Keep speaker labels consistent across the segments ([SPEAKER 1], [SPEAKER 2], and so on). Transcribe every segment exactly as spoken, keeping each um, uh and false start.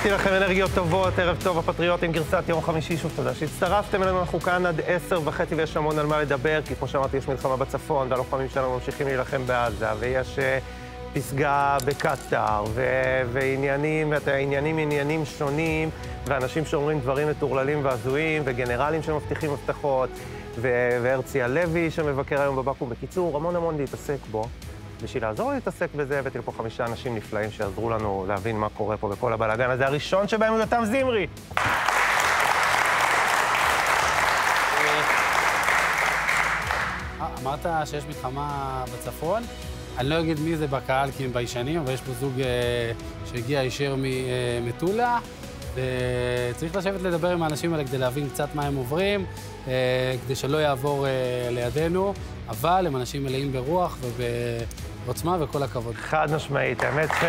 [SPEAKER 1] אמרתי לכם אנרגיות טובות, ערב טוב הפטריוטים, גרסת יום חמישי, שוב תודה שהצטרפתם אלינו, אנחנו כאן עד עשר וחצי ויש המון על מה לדבר, כי כמו שאמרתי יש מלחמה בצפון והלוחמים שלנו ממשיכים להילחם בעזה, ויש uh, פסגה בקטר, ו- ועניינים, ועניינים עניינים שונים, ואנשים שאומרים דברים מטורללים והזויים, וגנרלים שמבטיחים הבטחות, ו- והרצי הלוי שמבקר היום בבקו"ם. בקיצור, המון המון להתעסק בו. בשביל לעזור להתעסק בזה, הבאתי לפה חמישה אנשים נפלאים שעזרו לנו להבין מה קורה פה בכל הבלאגן הזה. הראשון שבהם הוא יותם זמרי.
[SPEAKER 2] אמרת שיש מלחמה בצפון. אני לא אגיד מי זה בקהל כי הם ביישנים, אבל יש פה זוג שהגיע ישר ממטולה, וצריך לשבת לדבר עם האנשים האלה כדי להבין קצת מה הם עוברים, כדי שלא יעבור לידינו, אבל הם אנשים מלאים ברוח ובעוצמה וכל הכבוד.
[SPEAKER 1] חד משמעית, האמת ש...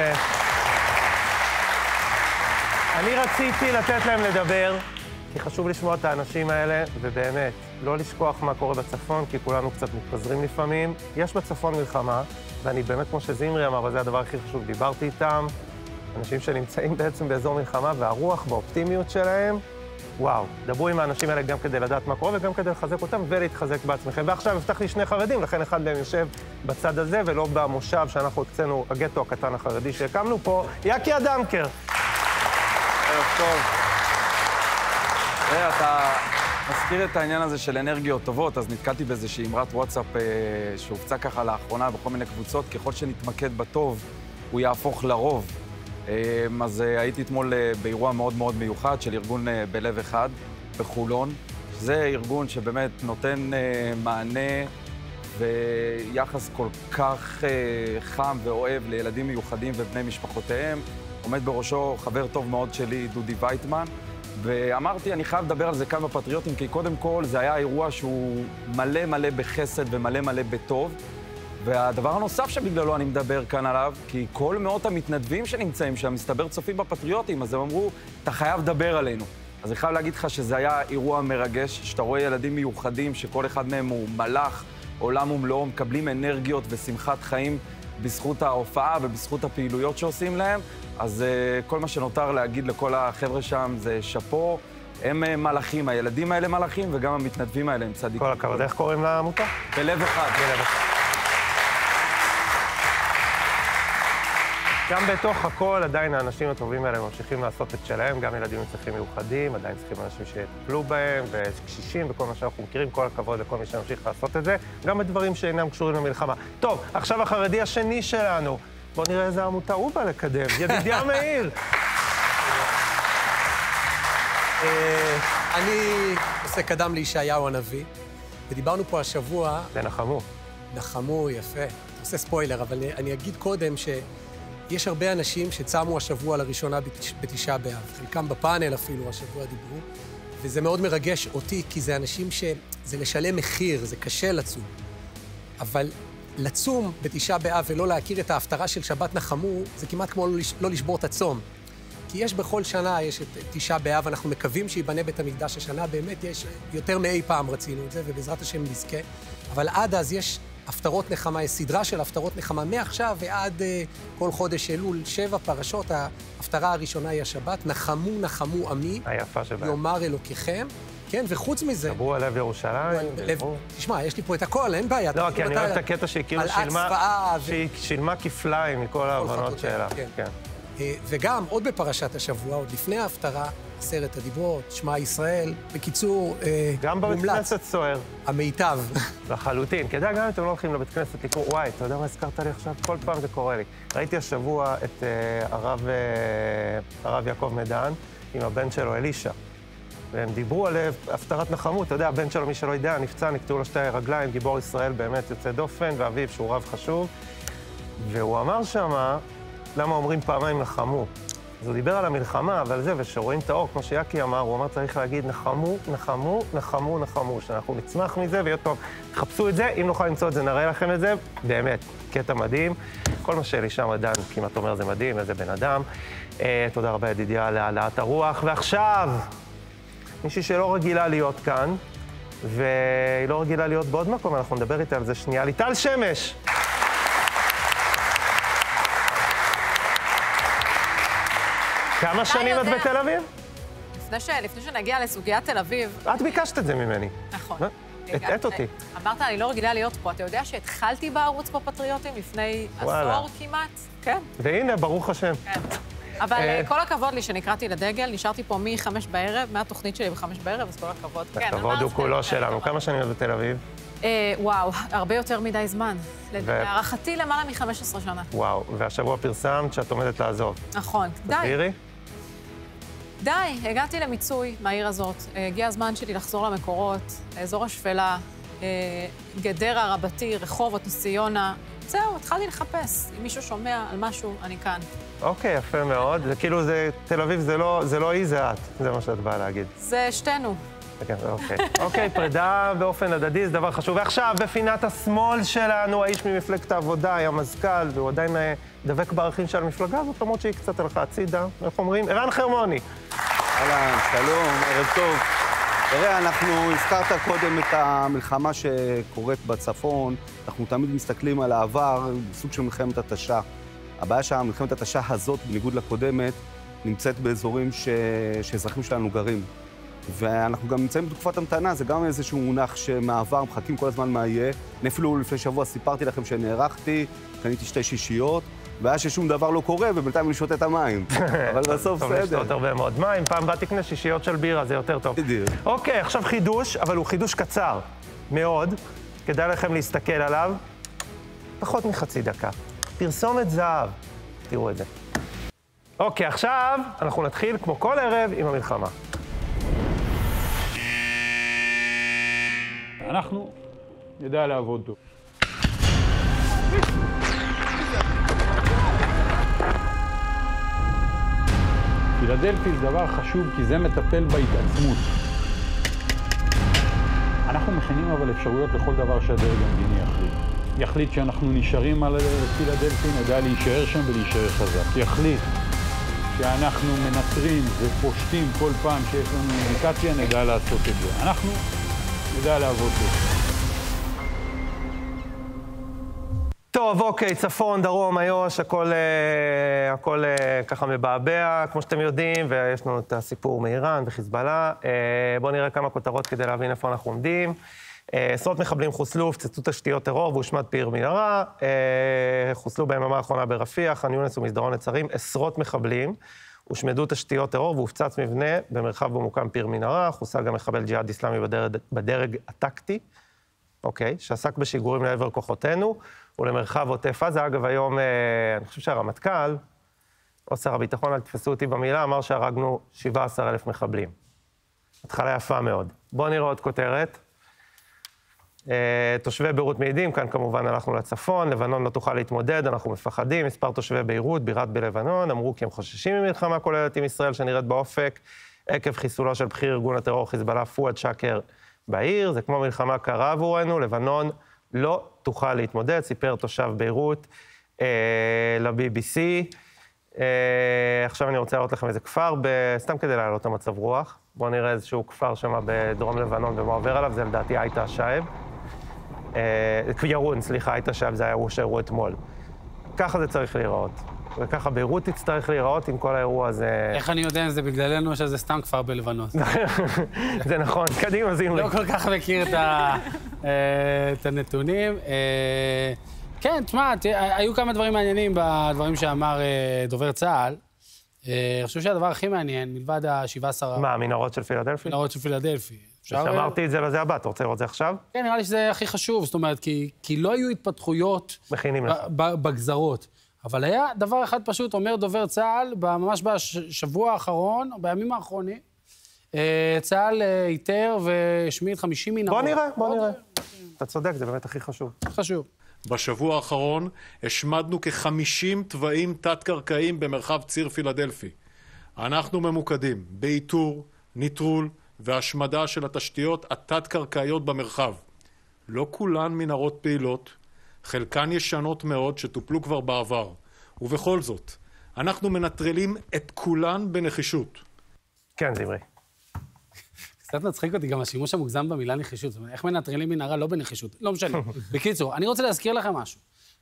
[SPEAKER 1] אני רציתי לתת להם לדבר, כי חשוב לשמוע את האנשים האלה, ובאמת, לא לשכוח מה קורה בצפון, כי כולנו קצת מתפזרים לפעמים. יש בצפון מלחמה, ואני באמת, כמו שזמרי אמר, וזה הדבר הכי חשוב, דיברתי איתם, אנשים שנמצאים בעצם באזור מלחמה, והרוח והאופטימיות שלהם, וואו, דברו עם האנשים האלה גם כדי לדעת מה קורה, וגם כדי לחזק אותם ולהתחזק בעצמכם. ועכשיו הבטח לי שני חרדים, לכן אחד מהם יושב בצד הזה, ולא במושב שאנחנו הקצינו, הגטו הקטן החרדי שהקמנו פה, יקי אדמקר.
[SPEAKER 3] ערב טוב. תראה, אתה מזכיר את העניין הזה של אנרגיות טובות, אז נתקלתי באיזושהי אמרת וואטסאפ שהופצה ככה לאחרונה בכל מיני קבוצות, ככל שנתמקד בטוב, הוא יהפוך לרוב. אז הייתי אתמול באירוע מאוד מאוד מיוחד של ארגון בלב אחד, בחולון. זה ארגון שבאמת נותן מענה ויחס כל כך חם ואוהב לילדים מיוחדים ובני משפחותיהם. עומד בראשו חבר טוב מאוד שלי, דודי וייטמן. ואמרתי, אני חייב לדבר על זה כאן בפטריוטים, כי קודם כל זה היה אירוע שהוא מלא מלא בחסד ומלא מלא בטוב. והדבר הנוסף שבגללו אני מדבר כאן עליו, כי כל מאות המתנדבים שנמצאים שם, מסתבר צופים בפטריוטים, אז הם אמרו, אתה חייב לדבר עלינו. אז אני חייב להגיד לך שזה היה אירוע מרגש, שאתה רואה ילדים מיוחדים, שכל אחד מהם הוא מלאך, עולם ומלואו, מקבלים אנרגיות ושמחת חיים בזכות ההופעה ובזכות הפעילויות שעושים להם. אז uh, כל מה שנותר להגיד לכל החבר'ה שם זה שפו, הם מלאכים, הילדים האלה מלאכים, וגם המתנדבים האלה הם צדיקים.
[SPEAKER 1] כל הכבוד, איך קוראים לעמותה?
[SPEAKER 3] בלב אחד.
[SPEAKER 1] בלב אחד. גם בתוך הכל, עדיין האנשים הטובים האלה ממשיכים לעשות את שלהם, גם ילדים עם צרכים מיוחדים, עדיין צריכים אנשים שיטפלו בהם, וקשישים וכל מה שאנחנו מכירים, כל הכבוד לכל מי שממשיך לעשות את זה, גם בדברים שאינם קשורים למלחמה. טוב, עכשיו החרדי השני שלנו, בואו נראה איזה עמותה הוא בא לקדם, ידידיה מאיר.
[SPEAKER 4] אני עושה קדם לישעיהו הנביא, ודיברנו פה השבוע...
[SPEAKER 1] לנחמו.
[SPEAKER 4] נחמו, יפה. עושה ספוילר, אבל אני אגיד קודם ש... יש הרבה אנשים שצמו השבוע לראשונה בתשעה באב, חלקם בפאנל אפילו השבוע דיברו, וזה מאוד מרגש אותי, כי זה אנשים ש... זה לשלם מחיר, זה קשה לצום. אבל לצום בתשעה באב ולא להכיר את ההפטרה של שבת נחמו, זה כמעט כמו לא לשבור את הצום. כי יש בכל שנה, יש את תשעה באב, אנחנו מקווים שיבנה בית המקדש השנה, באמת יש יותר מאי פעם רצינו את זה, ובעזרת השם נזכה. אבל עד אז יש... הפטרות נחמה, יש סדרה של הפטרות נחמה, מעכשיו ועד uh, כל חודש אלול, שבע פרשות, ההפטרה הראשונה היא השבת, נחמו, נחמו עמי,
[SPEAKER 1] היפה שבהם.
[SPEAKER 4] יאמר אלוקיכם, כן, וחוץ מזה...
[SPEAKER 1] דברו על לב ירושלים,
[SPEAKER 4] לב... תשמע, יש לי פה את הכל, אין בעיה.
[SPEAKER 1] לא, כי אני אוהב את הקטע שהיא כאילו שילמה, שהיא שילמה כפליים מכל ההבנות שלה.
[SPEAKER 4] כן.
[SPEAKER 1] כן.
[SPEAKER 4] Uh, וגם, עוד בפרשת השבוע, עוד לפני ההפטרה, עשרת הדיברות, שמע ישראל, בקיצור,
[SPEAKER 1] גם בבית כנסת סוער.
[SPEAKER 4] המיטב.
[SPEAKER 1] לחלוטין. כדאי, גם אם אתם לא הולכים לבית כנסת לקרוא, וואי, אתה יודע מה הזכרת לי עכשיו? כל פעם זה קורה לי. ראיתי השבוע את הרב, הרב יעקב מדן עם הבן שלו, אלישע. והם דיברו על הפטרת נחמו, אתה יודע, הבן שלו, מי שלא יודע, נפצע, נקטעו לו שתי רגליים, גיבור ישראל באמת יוצא דופן, ואביו שהוא רב חשוב. והוא אמר שמה, למה אומרים פעמיים נחמו? אז הוא דיבר על המלחמה ועל זה, ושרואים את האור, כמו שיקי אמר, הוא אמר צריך להגיד נחמו, נחמו, נחמו, נחמו, שאנחנו נצמח מזה, ויהיה טוב, תחפשו את זה, אם נוכל למצוא את זה, נראה לכם את זה, באמת, קטע מדהים. כל מה שאלישע מדן כמעט אומר זה מדהים, איזה בן אדם. אה, תודה רבה ידידיה על העלאת הרוח. ועכשיו, מישהי שלא רגילה להיות כאן, והיא לא רגילה להיות בעוד מקום, אנחנו נדבר איתה על זה שנייה, ליטל שמש. כמה שנים את בתל אביב?
[SPEAKER 5] לפני שנגיע לסוגיית תל אביב...
[SPEAKER 1] את ביקשת את זה ממני.
[SPEAKER 5] נכון.
[SPEAKER 1] הטעת אותי.
[SPEAKER 5] אמרת, אני לא רגילה להיות פה. אתה יודע שהתחלתי בערוץ בפטריוטים לפני עשור כמעט? כן.
[SPEAKER 1] והנה, ברוך השם.
[SPEAKER 5] כן. אבל כל הכבוד לי שנקראתי לדגל, נשארתי פה מחמש בערב, מהתוכנית שלי בחמש בערב, אז כל הכבוד.
[SPEAKER 1] הכבוד הוא כולו שלנו. כמה שנים את בתל אביב?
[SPEAKER 5] וואו, הרבה יותר מדי זמן. להערכתי למעלה מ-חמש עשרה שנה.
[SPEAKER 1] וואו, והשבוע פרסמת שאת עומדת לעזוב.
[SPEAKER 5] נכון, די.
[SPEAKER 1] תסבירי?
[SPEAKER 5] די, הגעתי למיצוי מהעיר הזאת. הגיע הזמן שלי לחזור למקורות, לאזור השפלה, גדרה רבתי, רחובות, נס ציונה. זהו, התחלתי לחפש. אם מישהו שומע על משהו, אני כאן.
[SPEAKER 1] אוקיי, יפה מאוד. זה כאילו, זה, תל אביב זה לא, זה לא היא, זה את. זה מה שאת באה להגיד.
[SPEAKER 5] זה שתינו.
[SPEAKER 1] אוקיי, אוקיי, פרידה באופן הדדי זה דבר חשוב. ועכשיו, בפינת השמאל שלנו, האיש ממפלגת העבודה היה מזכ"ל, והוא עדיין דבק בערכים של המפלגה הזאת, למרות שהיא קצת הלכה הצידה. איך אומרים? ערן חרמוני.
[SPEAKER 6] אהלן, שלום, ערב טוב. תראה, אנחנו הזכרת קודם את המלחמה שקורית בצפון. אנחנו תמיד מסתכלים על העבר, סוג של מלחמת התשה. הבעיה שהמלחמת התשה הזאת, בניגוד לקודמת, נמצאת באזורים ש... שאזרחים שלנו גרים. ואנחנו גם נמצאים בתקופת המתנה, זה גם איזשהו מונח שמעבר, מחכים כל הזמן מה יהיה. אני אפילו לפני שבוע סיפרתי לכם שנערכתי, קניתי שתי שישיות, והיה ששום דבר לא קורה, ובינתיים אני שותה את המים. אבל בסוף בסדר.
[SPEAKER 1] טוב, לשתות הרבה מאוד מים, פעם בא תקנה שישיות של בירה, זה יותר טוב.
[SPEAKER 6] בדיוק.
[SPEAKER 1] אוקיי, עכשיו חידוש, אבל הוא חידוש קצר מאוד. כדאי לכם להסתכל עליו. פחות מחצי דקה. פרסומת זהב. תראו את זה. אוקיי, עכשיו אנחנו נתחיל, כמו כל ערב, עם המלחמה.
[SPEAKER 7] אנחנו נדע לעבוד טוב. פילדלפי זה דבר חשוב כי זה מטפל בהתעצמות. אנחנו מכינים אבל אפשרויות לכל דבר שהדרג המדיני יחליט. יחליט שאנחנו נשארים על פילדלפי, נדע להישאר שם ולהישאר חזק. יחליט שאנחנו מנטרים ופושטים כל פעם שיש לנו אינדיקציה, נדע לעשות את זה. אנחנו נדע לעבוד טוב.
[SPEAKER 1] טוב, אוקיי, צפון, דרום, איו"ש, הכל, אה, הכל אה, ככה מבעבע, כמו שאתם יודעים, ויש לנו את הסיפור מאיראן וחיזבאללה. אה, בואו נראה כמה כותרות כדי להבין איפה אנחנו עומדים. אה, עשרות מחבלים חוסלו, הפצצו תשתיות טרור והושמד פיר מנהרה. אה, חוסלו ביממה האחרונה ברפיח, ח'אן יונס ומסדרון נצרים. עשרות מחבלים הושמדו תשתיות טרור והופצץ מבנה במרחב בו מוקם פיר מנהרה. חוסל גם מחבל ג'יהאד אסלאמי בדרג, בדרג הטקטי, אוקיי, שעסק בשיגורים לעבר כוחותינו. ולמרחב עוטף עזה. אגב, היום, אני חושב שהרמטכ"ל, או שר הביטחון, אל תתפסו אותי במילה, אמר שהרגנו שבעה עשר אלף מחבלים. התחלה יפה מאוד. בואו נראה עוד כותרת. תושבי ביירות מעידים, כאן כמובן הלכנו לצפון, לבנון לא תוכל להתמודד, אנחנו מפחדים. מספר תושבי ביירות, בירת בלבנון, אמרו כי הם חוששים ממלחמה כוללת עם ישראל שנראית באופק, עקב חיסולו של בכיר ארגון הטרור חיזבאללה פואד שקר בעיר. זה כמו מלחמה קרה עבורנו, לבנון לא תוכל להתמודד, סיפר תושב ביירות אה, ל-בי בי סי. אה, עכשיו אני רוצה להראות לכם איזה כפר, ב... סתם כדי להעלות את המצב רוח. בואו נראה איזשהו כפר שם בדרום לבנון ומה עובר עליו, זה לדעתי הייתה השייב. אה, ירון, סליחה, הייתה השייב, זה היה אירוע שהראו אתמול. ככה זה צריך להיראות. וככה ביירות תצטרך להיראות עם כל האירוע הזה.
[SPEAKER 2] איך אני יודע אם זה בגללנו או שזה סתם כפר בלבנון?
[SPEAKER 1] זה נכון, קדימה זימרי.
[SPEAKER 2] לא כל כך מכיר את הנתונים. כן, תשמע, היו כמה דברים מעניינים בדברים שאמר דובר צה"ל. אני חושב שהדבר הכי מעניין, מלבד ה-שבעה עשר...
[SPEAKER 1] מה, המנהרות של פילדלפי?
[SPEAKER 2] מנהרות של פילדלפי.
[SPEAKER 1] שאמרתי את זה לזה הבא, אתה רוצה לראות את זה עכשיו?
[SPEAKER 2] כן, נראה לי שזה הכי חשוב, זאת אומרת, כי לא היו התפתחויות בגזרות. אבל היה דבר אחד פשוט, אומר דובר צה"ל, ממש בשבוע האחרון, או בימים האחרונים, צה"ל איתר והשמיד חמישים מנהרות.
[SPEAKER 1] בוא נראה, בוא נראה. אתה צודק, זה באמת הכי חשוב.
[SPEAKER 2] חשוב.
[SPEAKER 8] בשבוע האחרון השמדנו כ-חמישים תוואים תת-קרקעיים במרחב ציר פילדלפי. אנחנו ממוקדים באיתור, ניטרול והשמדה של התשתיות התת-קרקעיות במרחב. לא כולן מנהרות פעילות, חלקן ישנות מאוד שטופלו כבר בעבר. ובכל זאת, אנחנו מנטרלים את כולן בנחישות.
[SPEAKER 1] כן, זמרי.
[SPEAKER 2] קצת מצחיק אותי גם השימוש המוגזם במילה נחישות. זאת אומרת, איך מנטרלים מנהרה לא בנחישות? לא משנה. בקיצור, אני רוצה להזכיר לכם משהו.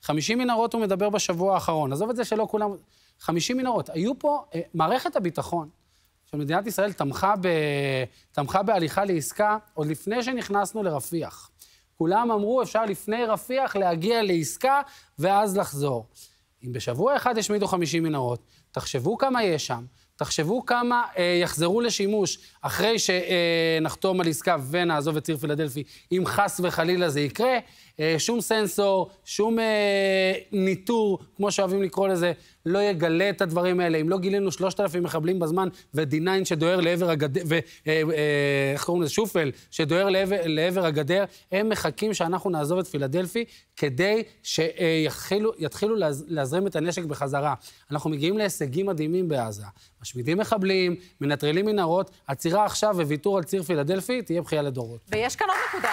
[SPEAKER 2] חמישים מנהרות הוא מדבר בשבוע האחרון. עזוב את זה שלא כולם... חמישים מנהרות. היו פה, אה, מערכת הביטחון של מדינת ישראל תמכה, ב... תמכה בהליכה לעסקה עוד לפני שנכנסנו לרפיח. כולם אמרו, אפשר לפני רפיח להגיע לעסקה ואז לחזור. אם בשבוע אחד השמידו חמישים מנהרות, תחשבו כמה יש שם, תחשבו כמה אה, יחזרו לשימוש אחרי שנחתום על עסקה ונעזוב את ציר פילדלפי, אם חס וחלילה זה יקרה, אה, שום סנסור, שום אה, ניטור, כמו שאוהבים לקרוא לזה, לא יגלה את הדברים האלה. אם לא גילינו שלושת אלפים מחבלים בזמן, ו-די ניין שדוהר לעבר הגדר, ואיך קוראים לזה? שופל, שדוהר לעבר, לעבר הגדר, הם מחכים שאנחנו נעזוב את פילדלפי, כדי שיתחילו להזרים את הנשק בחזרה. אנחנו מגיעים להישגים מדהימים בעזה. משמידים מחבלים, מנטרלים מנהרות, עצירה עכשיו וויתור על ציר פילדלפי, תהיה בכייה לדורות.
[SPEAKER 5] ויש כאן עוד נקודה.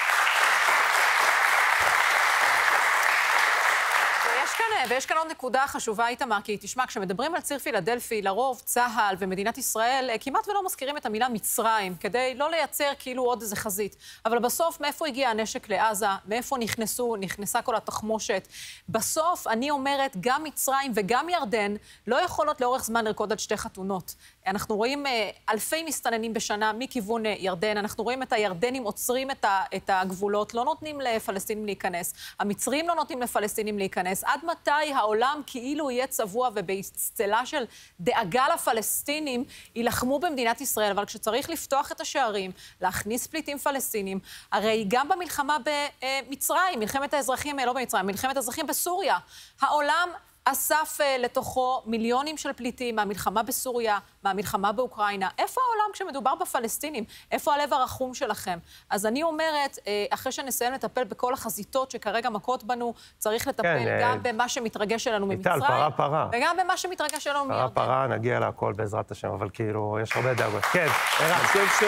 [SPEAKER 5] ויש כאן עוד נקודה חשובה, איתמר, כי תשמע, כשמדברים על ציר פילדלפי, לרוב צה"ל ומדינת ישראל כמעט ולא מזכירים את המילה מצרים, כדי לא לייצר כאילו עוד איזה חזית. אבל בסוף, מאיפה הגיע הנשק לעזה? מאיפה נכנסו, נכנסה כל התחמושת? בסוף, אני אומרת, גם מצרים וגם ירדן לא יכולות לאורך זמן לרקוד על שתי חתונות. אנחנו רואים אלפי מסתננים בשנה מכיוון ירדן, אנחנו רואים את הירדנים עוצרים את הגבולות, לא נותנים לפלסטינים להיכנס, המצרים לא נותנים לפלסטינים להיכנס. עד מתי העולם כאילו יהיה צבוע ובאצטלה של דאגה לפלסטינים ילחמו במדינת ישראל? אבל כשצריך לפתוח את השערים, להכניס פליטים פלסטינים, הרי גם במלחמה במצרים, מלחמת האזרחים, לא במצרים, מלחמת האזרחים בסוריה, העולם אסף לתוכו מיליונים של פליטים מהמלחמה בסוריה, מהמלחמה באוקראינה. איפה העולם כשמדובר בפלסטינים? איפה הלב הרחום שלכם? אז אני אומרת, אחרי שנסיים לטפל בכל החזיתות שכרגע מכות בנו, צריך לטפל כן, גם במה שמתרגש שלנו ממצרים,
[SPEAKER 1] פרה, פרה.
[SPEAKER 5] וגם במה שמתרגש שלנו מירדן.
[SPEAKER 1] פרה, פרה, נגיע להכל בעזרת השם, אבל כאילו, יש הרבה דאגות. כן,
[SPEAKER 6] אני חושב ש...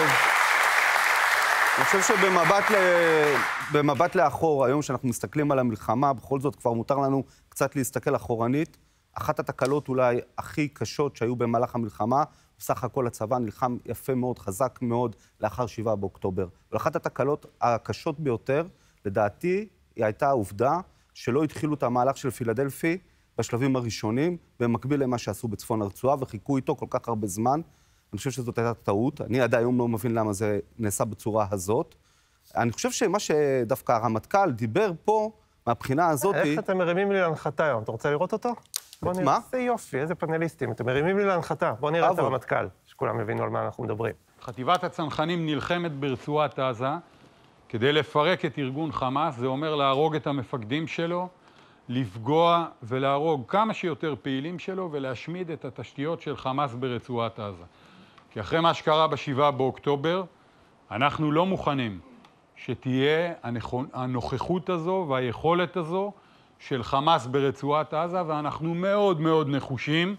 [SPEAKER 6] אני חושב שבמבט ל... במבט לאחור, היום שאנחנו מסתכלים על המלחמה, בכל זאת כבר מותר לנו קצת להסתכל אחורנית. אחת התקלות אולי הכי קשות שהיו במהלך המלחמה, בסך הכל הצבא נלחם יפה מאוד, חזק מאוד, לאחר שבעה באוקטובר. ואחת התקלות הקשות ביותר, לדעתי, היא הייתה העובדה שלא התחילו את המהלך של פילדלפי בשלבים הראשונים, במקביל למה שעשו בצפון הרצועה, וחיכו איתו כל כך הרבה זמן. אני חושב שזאת הייתה טעות. אני עד היום לא מבין למה זה נעשה בצורה הזאת. אני חושב שמה שדווקא הרמטכ"ל דיבר פה, מהבחינה הזאת...
[SPEAKER 1] איך אתם מרימים לי להנחתה היום? אתה רוצה לראות אותו? בוא נראה. איזה יופי, איזה פאנליסטים. אתם מרימים לי להנחתה. בוא נראה את הרמטכ"ל, שכולם הבינו על מה אנחנו מדברים.
[SPEAKER 7] חטיבת הצנחנים נלחמת ברצועת עזה כדי לפרק את ארגון חמאס. זה אומר להרוג את המפקדים שלו, לפגוע ולהרוג כמה שיותר פעילים שלו ולהשמיד את התשתיות של חמאס ברצועת עזה. כי אחרי מה שקרה בשבעה באוקטובר, אנחנו לא מוכנים שתהיה הנוכחות הזו והיכולת הזו של חמאס ברצועת עזה, ואנחנו מאוד מאוד נחושים.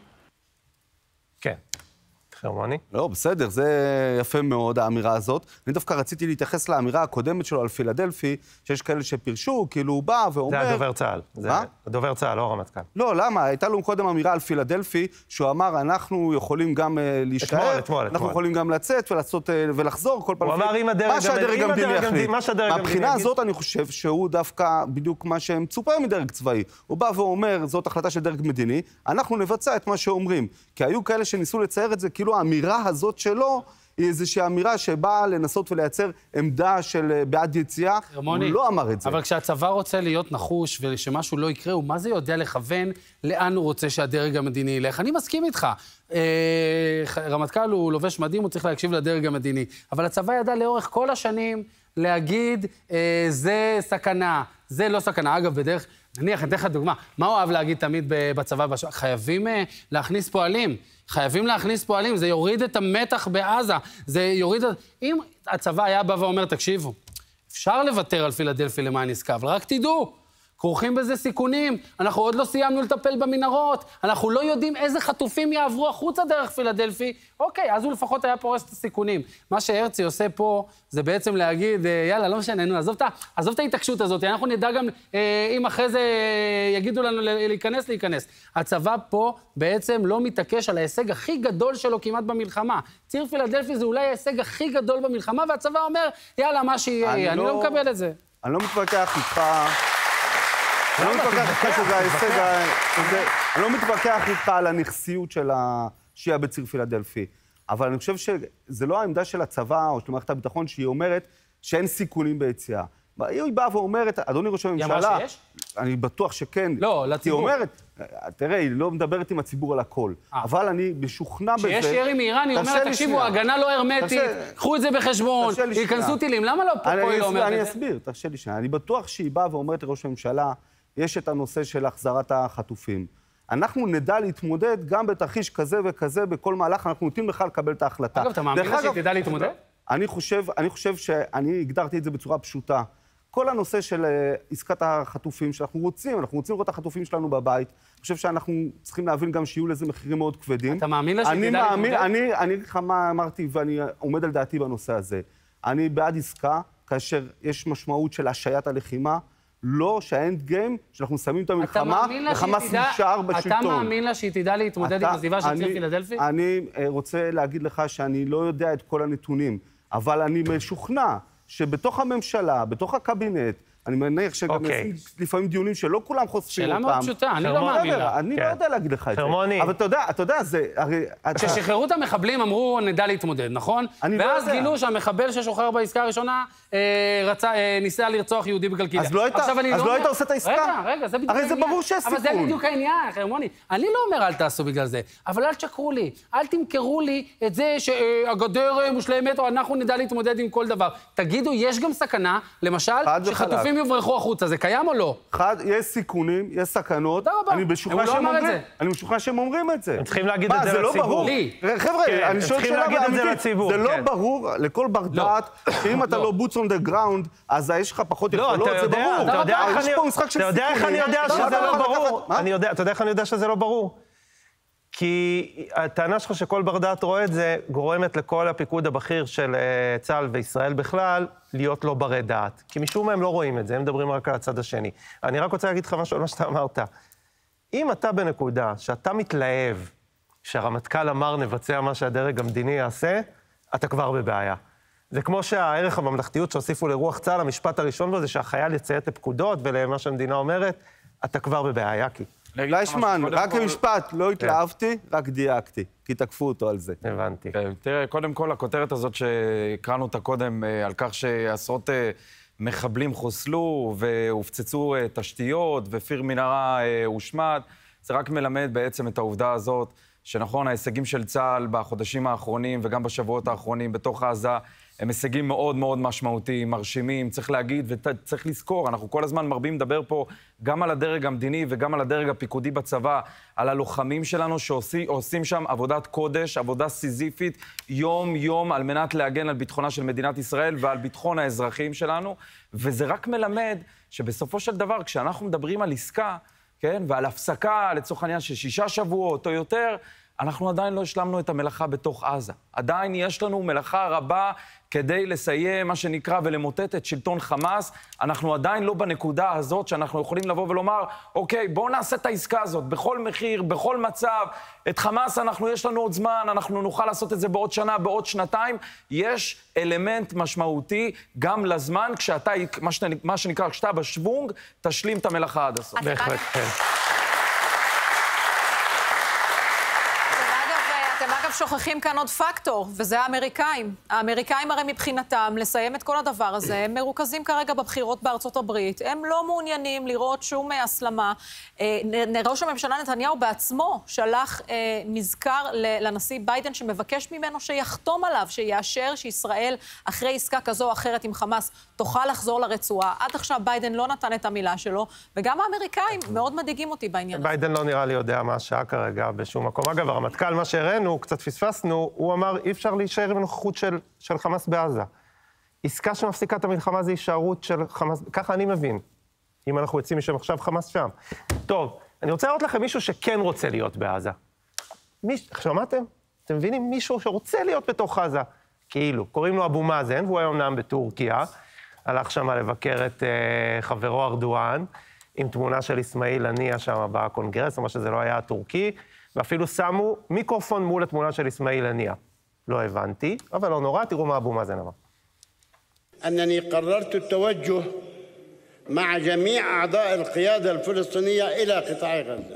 [SPEAKER 1] כן. חרמוני?
[SPEAKER 6] לא, בסדר, זה יפה מאוד, האמירה הזאת. אני דווקא רציתי להתייחס לאמירה הקודמת שלו על פילדלפי, שיש כאלה שפרשו, כאילו הוא בא ואומר...
[SPEAKER 1] זה הדובר צה"ל. מה? הדובר צה"ל, לא הרמטכ"ל.
[SPEAKER 6] לא, למה? הייתה לו קודם אמירה על פילדלפי, שהוא אמר, אנחנו יכולים גם להישאר,
[SPEAKER 1] אתמול, אתמול,
[SPEAKER 6] אנחנו
[SPEAKER 1] אתמול.
[SPEAKER 6] יכולים גם לצאת ולעשות, ולחזור כל פעם.
[SPEAKER 1] הוא אמר, אם הדרג המדיני יחליט.
[SPEAKER 6] מהבחינה הזאת אני חושב שהוא דווקא בדיוק מה שמצופה מדרג צבאי. הוא בא ואומר, זאת החלטה של דרג מדיני, אנחנו נבצע את מה שאומרים. כי היו כאלה שניסו לצייר את זה, כאילו האמירה הזאת שלו היא איזושהי אמירה שבאה לנסות ולייצר עמדה של בעד יציאה.
[SPEAKER 2] חרמוני,
[SPEAKER 6] הוא לא אמר את זה.
[SPEAKER 2] אבל כשהצבא רוצה להיות נחוש ושמשהו לא יקרה, הוא מה זה יודע לכוון לאן הוא רוצה שהדרג המדיני ילך? אני מסכים איתך. אה, רמטכ"ל הוא לובש מדים, הוא צריך להקשיב לדרג המדיני. אבל הצבא ידע לאורך כל השנים להגיד, אה, זה סכנה, זה לא סכנה. אגב, בדרך, נניח, אני אתן לך דוגמה, מה הוא אוהב להגיד תמיד בצבא? חייבים אה, להכניס פועלים. חייבים להכניס פועלים, זה יוריד את המתח בעזה, זה יוריד... אם הצבא היה בא ואומר, תקשיבו, אפשר לוותר על פילדלפי למען עסקה, אבל רק תדעו, כרוכים בזה סיכונים, אנחנו עוד לא סיימנו לטפל במנהרות, אנחנו לא יודעים איזה חטופים יעברו החוצה דרך פילדלפי, אוקיי, אז הוא לפחות היה פורס את הסיכונים. מה שהרצי עושה פה, זה בעצם להגיד, יאללה, לא משנה, נו, עזוב, עזוב את ההתעקשות הזאת, אנחנו נדע גם, אם אחרי זה יגידו לנו להיכנס, להיכנס. הצבא פה בעצם לא מתעקש על ההישג הכי גדול שלו כמעט במלחמה. ציר פילדלפי זה אולי ההישג הכי גדול במלחמה, והצבא אומר, יאללה, מה שיהיה, אני, אני לא, לא מקבל את זה.
[SPEAKER 6] אני לא מתווכח איתך... אני לא מתווכח איתך שזה ההישג, אני לא מתווכח איתך על הנכסיות של השיעה בציר פילדלפי, אבל אני חושב שזה לא העמדה של הצבא או של מערכת הביטחון שהיא אומרת שאין סיכונים ביציאה. היא באה ואומרת, אדוני ראש הממשלה... היא אמרה שיש? אני בטוח שכן.
[SPEAKER 2] לא, לציבור.
[SPEAKER 6] היא אומרת, תראה, היא לא מדברת עם הציבור על הכל, אבל אני משוכנע בזה...
[SPEAKER 2] שיש ירי מאיראן, היא אומרת, תקשיבו, הגנה לא הרמטית, קחו את זה בחשבון, ייכנסו טילים, למה לא פה היא לא אומרת את זה?
[SPEAKER 6] אני אסביר, תרשה לי שנייה. אני בטוח שהיא באה ואומרת לראש הממשלה, יש את הנושא של החזרת החטופים. אנחנו נדע להתמודד גם בתרחיש כזה וכזה, בכל מהלך, אנחנו נותנים לך לקבל את ההחלטה.
[SPEAKER 2] אגב, אתה מאמין לה שהיא תדע להתמודד?
[SPEAKER 6] אני חושב, אני חושב שאני הגדרתי את זה בצורה פשוטה. כל הנושא של עסקת החטופים שאנחנו רוצים, אנחנו רוצים לראות את החטופים שלנו בבית. אני חושב שאנחנו צריכים להבין גם שיהיו לזה מחירים מאוד כבדים.
[SPEAKER 2] אתה מאמין לה שהיא תדע להתמודד?
[SPEAKER 6] אני, אני אגיד לך מה אמרתי, ואני עומד על דעתי בנושא הזה. אני בעד עסקה, כאשר יש משמעות של השעיית הלחימה, לא שהאנד גיים, שאנחנו שמים את המלחמה, וחמאס נשאר בשלטון.
[SPEAKER 2] אתה מאמין לה שהיא תדע להתמודד עם הסביבה של ציר פילדלפי?
[SPEAKER 6] אני רוצה להגיד לך שאני לא יודע את כל הנתונים, אבל אני משוכנע שבתוך הממשלה, בתוך הקבינט, אני מניח שגם יעשים לפעמים דיונים שלא כולם חושפים אותם.
[SPEAKER 2] שאלה מאוד פשוטה, אני לא מאמין לה.
[SPEAKER 6] אני לא יודע להגיד לך את זה.
[SPEAKER 1] חרמוני.
[SPEAKER 6] אבל אתה יודע, אתה יודע, זה...
[SPEAKER 2] כששחררו את המחבלים אמרו, נדע להתמודד, נכון? ואז גילו שהמחבל ששוחרר בעסקה הראשונה ניסה לרצוח יהודי בקלקיליה.
[SPEAKER 6] אז לא היית עושה את העסקה?
[SPEAKER 2] רגע, רגע, זה בדיוק העניין.
[SPEAKER 6] הרי זה ברור שיש סיכון.
[SPEAKER 2] אבל זה בדיוק העניין, חרמוני. אני לא אומר אל תעשו בגלל זה, אבל אל תשקרו לי. אל תמכרו לי את זה שהגדר מושלמת, או אנחנו נדע להתמודד עם כל דבר. תגידו, יש גם סכנה, למשל, שחטופים יברחו החוצה. זה קיים או לא?
[SPEAKER 6] אחד, יש סיכונים, יש סכנות. אני משוכנע שהם אומרים. אני משוכנע שהם אומרים את זה.
[SPEAKER 1] הם צריכים להגיד את זה לציבור.
[SPEAKER 6] חבר'ה, אני שואל שאלה אמיתית. זה לא ברור לכל בר דעת, שאם אתה לא boots on the ground, אז יש לך פחות יכולות, זה ברור.
[SPEAKER 1] אתה יודע איך אני יודע שזה לא ברור? אתה יודע איך אני יודע שזה לא ברור? כי הטענה שלך שכל בר דעת רואה את זה, גורמת לכל הפיקוד הבכיר של צה"ל וישראל בכלל, להיות לא ברי דעת. כי משום מה הם לא רואים את זה, הם מדברים רק על הצד השני. אני רק רוצה להגיד לך משהו על מה שאתה אמרת. אם אתה בנקודה שאתה מתלהב, שהרמטכ"ל אמר נבצע מה שהדרג המדיני יעשה, אתה כבר בבעיה. זה כמו שהערך הממלכתיות שהוסיפו לרוח צה"ל, המשפט הראשון בו זה שהחייל יציית לפקודות ולמה שהמדינה אומרת, אתה כבר בבעיה, כי...
[SPEAKER 6] ליישמן, רק המשפט, לא התלהבתי, רק דייקתי, כי תקפו אותו על זה.
[SPEAKER 1] הבנתי.
[SPEAKER 3] תראה, קודם כל, הכותרת הזאת שהקראנו אותה קודם, על כך שעשרות מחבלים חוסלו והופצצו תשתיות ופיר מנהרה הושמד, זה רק מלמד בעצם את העובדה הזאת, שנכון, ההישגים של צה"ל בחודשים האחרונים וגם בשבועות האחרונים בתוך עזה, הם הישגים מאוד מאוד משמעותיים, מרשימים, צריך להגיד וצריך לזכור, אנחנו כל הזמן מרבים לדבר פה גם על הדרג המדיני וגם על הדרג הפיקודי בצבא, על הלוחמים שלנו שעושים שם עבודת קודש, עבודה סיזיפית, יום-יום על מנת להגן על ביטחונה של מדינת ישראל ועל ביטחון האזרחים שלנו, וזה רק מלמד שבסופו של דבר, כשאנחנו מדברים על עסקה, כן, ועל הפסקה לצורך העניין של שישה שבועות או יותר, אנחנו עדיין לא השלמנו את המלאכה בתוך עזה. עדיין יש לנו מלאכה רבה כדי לסיים מה שנקרא ולמוטט את שלטון חמאס. אנחנו עדיין לא בנקודה הזאת שאנחנו יכולים לבוא ולומר, אוקיי, בואו נעשה את העסקה הזאת בכל מחיר, בכל מצב. את חמאס אנחנו, יש לנו עוד זמן, אנחנו נוכל לעשות את זה בעוד שנה, בעוד שנתיים. יש אלמנט משמעותי גם לזמן, כשאתה, מה שנקרא, כשאתה בשוונג, תשלים את המלאכה עד הסוף.
[SPEAKER 1] בהחלט, כן.
[SPEAKER 5] שוכחים כאן עוד פקטור, וזה האמריקאים. האמריקאים הרי מבחינתם לסיים את כל הדבר הזה, הם מרוכזים כרגע בבחירות בארצות הברית, הם לא מעוניינים לראות שום הסלמה. ראש הממשלה נתניהו בעצמו שלח מזכר לנשיא ביידן שמבקש ממנו שיחתום עליו, שיאשר שישראל אחרי עסקה כזו או אחרת עם חמאס תוכל לחזור לרצועה. עד עכשיו ביידן לא נתן את המילה שלו, וגם האמריקאים מאוד מדאיגים אותי בעניין הזה.
[SPEAKER 1] ביידן לא נראה לי יודע מה השעה כרגע בשום מקום. אגב, הרמטכ"ל, מה שהראינו, קצת פספסנו, הוא אמר, אי אפשר להישאר עם הנוכחות של, של חמאס בעזה. עסקה שמפסיקה את המלחמה זה הישארות של חמאס, ככה אני מבין. אם אנחנו יוצאים משם עכשיו, חמאס שם. טוב, אני רוצה לראות לכם מישהו שכן רוצה להיות בעזה. מיש... שמעתם? אתם מבינים? מישהו שרוצה להיות בתוך עזה. כאילו, קוראים לו אבו מאזן, והוא היום נאם בטורקיה, הלך שם לבקר את uh, חברו ארדואן, עם תמונה של אסמאעיל הנייה שם בקונגרס, מה שזה לא היה הטורקי, ואפילו שמו מיקרופון מול התמונה של אסמאעיל הנייה. לא הבנתי, אבל לא נורא, תראו מה אבו מאזן אמר.
[SPEAKER 9] أنني قررت التوجه مع جميع أعضاء القيادة الفلسطينية إلى قطاع غزة.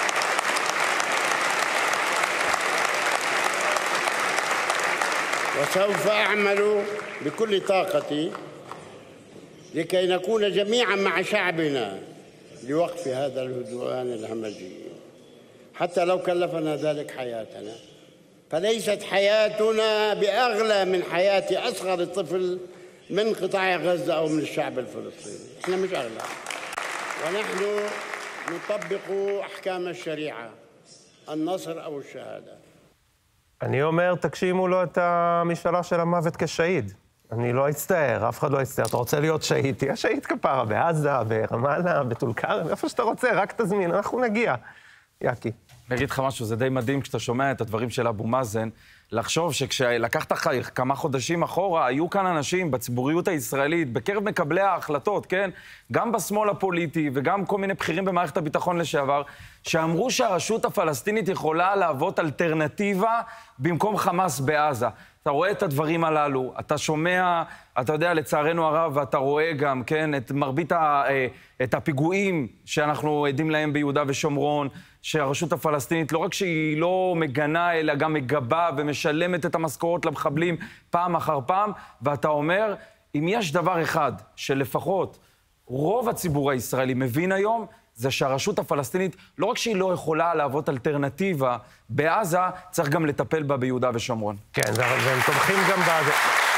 [SPEAKER 9] وسوف أعمل بكل طاقتي لكي نكون جميعا مع شعبنا لوقف هذا الهدوءان الهمجي، حتى لو كلفنا ذلك حياتنا، فليست حياتنا بأغلى من حياة أصغر طفل من قطاع غزة أو من الشعب الفلسطيني. إحنا مش أغلى، ونحن نطبق أحكام الشريعة، النصر أو الشهادة.
[SPEAKER 1] אני אומר, תגשימו לו את המשאלה של המוות כשהיד. אני לא אצטער, אף אחד לא יצטער. אתה רוצה להיות שהיד, תהיה שהיד כפרה, בעזה, ברמאללה, בטול כרם, איפה שאתה רוצה, רק תזמין, אנחנו נגיע. יאקי.
[SPEAKER 3] אני אגיד לך משהו, זה די מדהים כשאתה שומע את הדברים של אבו מאזן, לחשוב שכשלקחת כמה חודשים אחורה, היו כאן אנשים בציבוריות הישראלית, בקרב מקבלי ההחלטות, כן? גם בשמאל הפוליטי וגם כל מיני בכירים במערכת הביטחון לשעבר, שאמרו שהרשות הפלסטינית יכולה להוות אלטרנטיבה במקום חמאס בעזה. אתה רואה את הדברים הללו, אתה שומע, אתה יודע, לצערנו הרב, ואתה רואה גם, כן, את מרבית ה, את הפיגועים שאנחנו עדים להם ביהודה ושומרון, שהרשות הפלסטינית לא רק שהיא לא מגנה, אלא גם מגבה ומשלמת את המשכורות למחבלים פעם אחר פעם, ואתה אומר, אם יש דבר אחד שלפחות רוב הציבור הישראלי מבין היום, זה שהרשות הפלסטינית, לא רק שהיא לא יכולה להוות אלטרנטיבה בעזה, צריך גם לטפל בה ביהודה ושומרון.
[SPEAKER 1] כן, והם תומכים גם בעזה.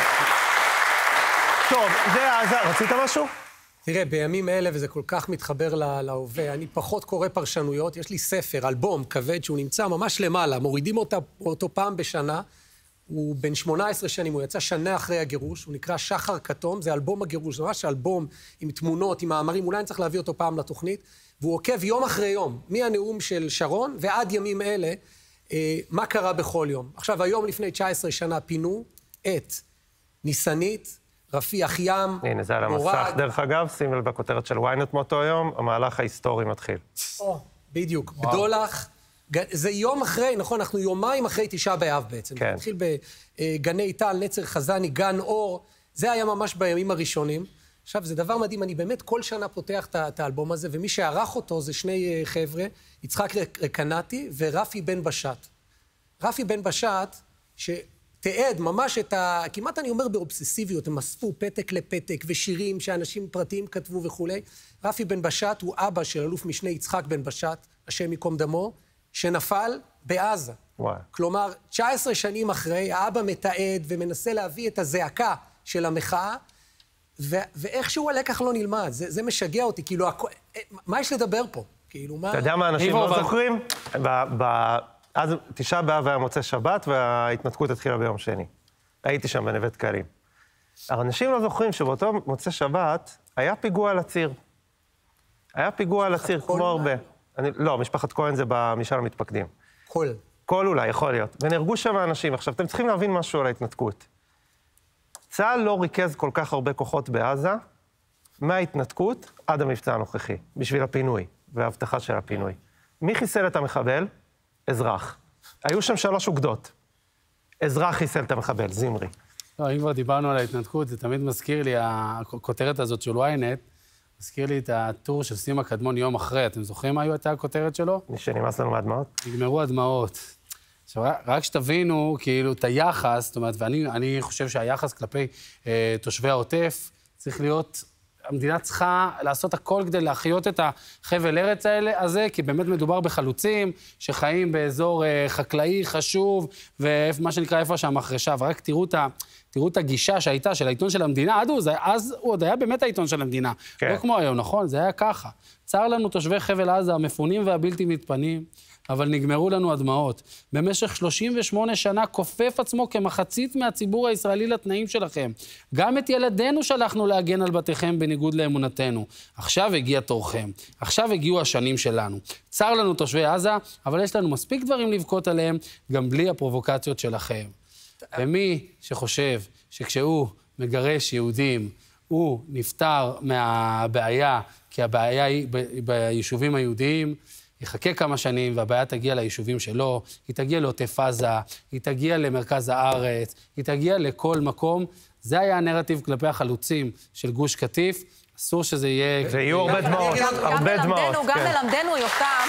[SPEAKER 1] טוב, זה עזה. רצית משהו?
[SPEAKER 4] תראה, בימים אלה, וזה כל כך מתחבר להווה, אני פחות קורא פרשנויות, יש לי ספר, אלבום כבד, שהוא נמצא ממש למעלה, מורידים אותו, אותו פעם בשנה, הוא בן שמונה עשרה שנים, הוא יצא שנה אחרי הגירוש, הוא נקרא שחר כתום, זה אלבום הגירוש, זה ממש אלבום עם תמונות, עם מאמרים, אולי אני צריך להביא אותו פעם לתוכנית, והוא עוקב יום אחרי יום, מהנאום של שרון ועד ימים אלה, אה, מה קרה בכל יום. עכשיו, היום לפני תשע עשרה שנה פינו את ניסנית, רפיח ים,
[SPEAKER 1] הנה, זה על המסך, דרך אגב, שים לב בכותרת של וויינט מאותו יום, המהלך ההיסטורי מתחיל.
[SPEAKER 4] או, בדיוק, בדולח, זה יום אחרי, נכון, אנחנו יומיים אחרי תשעה באב בעצם.
[SPEAKER 1] כן.
[SPEAKER 4] התחיל בגני טל, נצר חזני, גן אור, זה היה ממש בימים הראשונים. עכשיו, זה דבר מדהים, אני באמת כל שנה פותח את האלבום הזה, ומי שערך אותו זה שני חבר'ה, יצחק רקנתי ורפי בן בשט. רפי בן בשט, שתעד ממש את ה... כמעט אני אומר באובססיביות, הם אספו פתק לפתק ושירים שאנשים פרטיים כתבו וכולי. רפי בן בשט הוא אבא של אלוף משנה יצחק בן בשט, השם ייקום דמו, שנפל בעזה.
[SPEAKER 1] וואי.
[SPEAKER 4] כלומר, תשע עשרה שנים אחרי, האבא מתעד ומנסה להביא את הזעקה של המחאה, ו- ואיכשהו הלקח לא נלמד. זה, זה משגע אותי, כאילו, הכ... מה יש לדבר פה? כאילו, מה...
[SPEAKER 1] אתה יודע מה אנשים לא זוכרים? ב- ב- אז תשעה באב היה מוצא שבת, וההתנתקות התחילה ביום שני. הייתי שם בנווה דקלים. האנשים לא זוכרים שבאותו מוצא שבת היה פיגוע על הציר. היה פיגוע על הציר, כמו הרבה. אני, לא, משפחת כהן זה במשאל המתפקדים.
[SPEAKER 4] כל.
[SPEAKER 1] כל אולי, יכול להיות. ונהרגו שם אנשים. עכשיו, אתם צריכים להבין משהו על ההתנתקות. צה"ל לא ריכז כל כך הרבה כוחות בעזה, מההתנתקות עד המבצע הנוכחי, בשביל הפינוי וההבטחה של הפינוי. מי חיסל את המחבל? אזרח. היו שם שלוש אוגדות. אזרח חיסל את המחבל, זמרי.
[SPEAKER 2] לא, אם כבר דיברנו על ההתנתקות, זה תמיד מזכיר לי, הכותרת הזאת של וויינט, מזכיר לי את הטור של סימה קדמון יום אחרי. אתם זוכרים מה הייתה הכותרת שלו?
[SPEAKER 1] שנמאס לנו מהדמעות?
[SPEAKER 2] נגמרו הדמעות. עכשיו, רק שתבינו, כאילו, את היחס, זאת אומרת, ואני אני חושב שהיחס כלפי אה, תושבי העוטף צריך להיות, המדינה צריכה לעשות הכל כדי להחיות את החבל ארץ האלה, הזה, כי באמת מדובר בחלוצים שחיים באזור אה, חקלאי חשוב, ומה שנקרא איפה שהמחרשה, ורק תראו את ה... תראו את הגישה שהייתה של העיתון של המדינה, עד הוא, זה, אז הוא עוד היה באמת העיתון של המדינה. כן. לא כמו היום, נכון? זה היה ככה. צר לנו תושבי חבל עזה, המפונים והבלתי מתפנים, אבל נגמרו לנו הדמעות. במשך שלושים ושמונה שנה כופף עצמו כמחצית מהציבור הישראלי לתנאים שלכם. גם את ילדינו שלחנו להגן על בתיכם בניגוד לאמונתנו. עכשיו הגיע תורכם. עכשיו הגיעו השנים שלנו. צר לנו תושבי עזה, אבל יש לנו מספיק דברים לבכות עליהם, גם בלי הפרובוקציות שלכם. ומי שחושב שכשהוא מגרש יהודים, הוא נפטר מהבעיה, כי הבעיה היא ביישובים היהודיים, יחכה כמה שנים והבעיה תגיע ליישובים שלו, היא תגיע לעוטף עזה, היא תגיע למרכז הארץ, היא תגיע לכל מקום. זה היה הנרטיב כלפי החלוצים של גוש קטיף. אסור שזה יהיה...
[SPEAKER 1] ויהיו הרבה דמעות, הרבה דמעות.
[SPEAKER 5] גם ללמדנו יותם,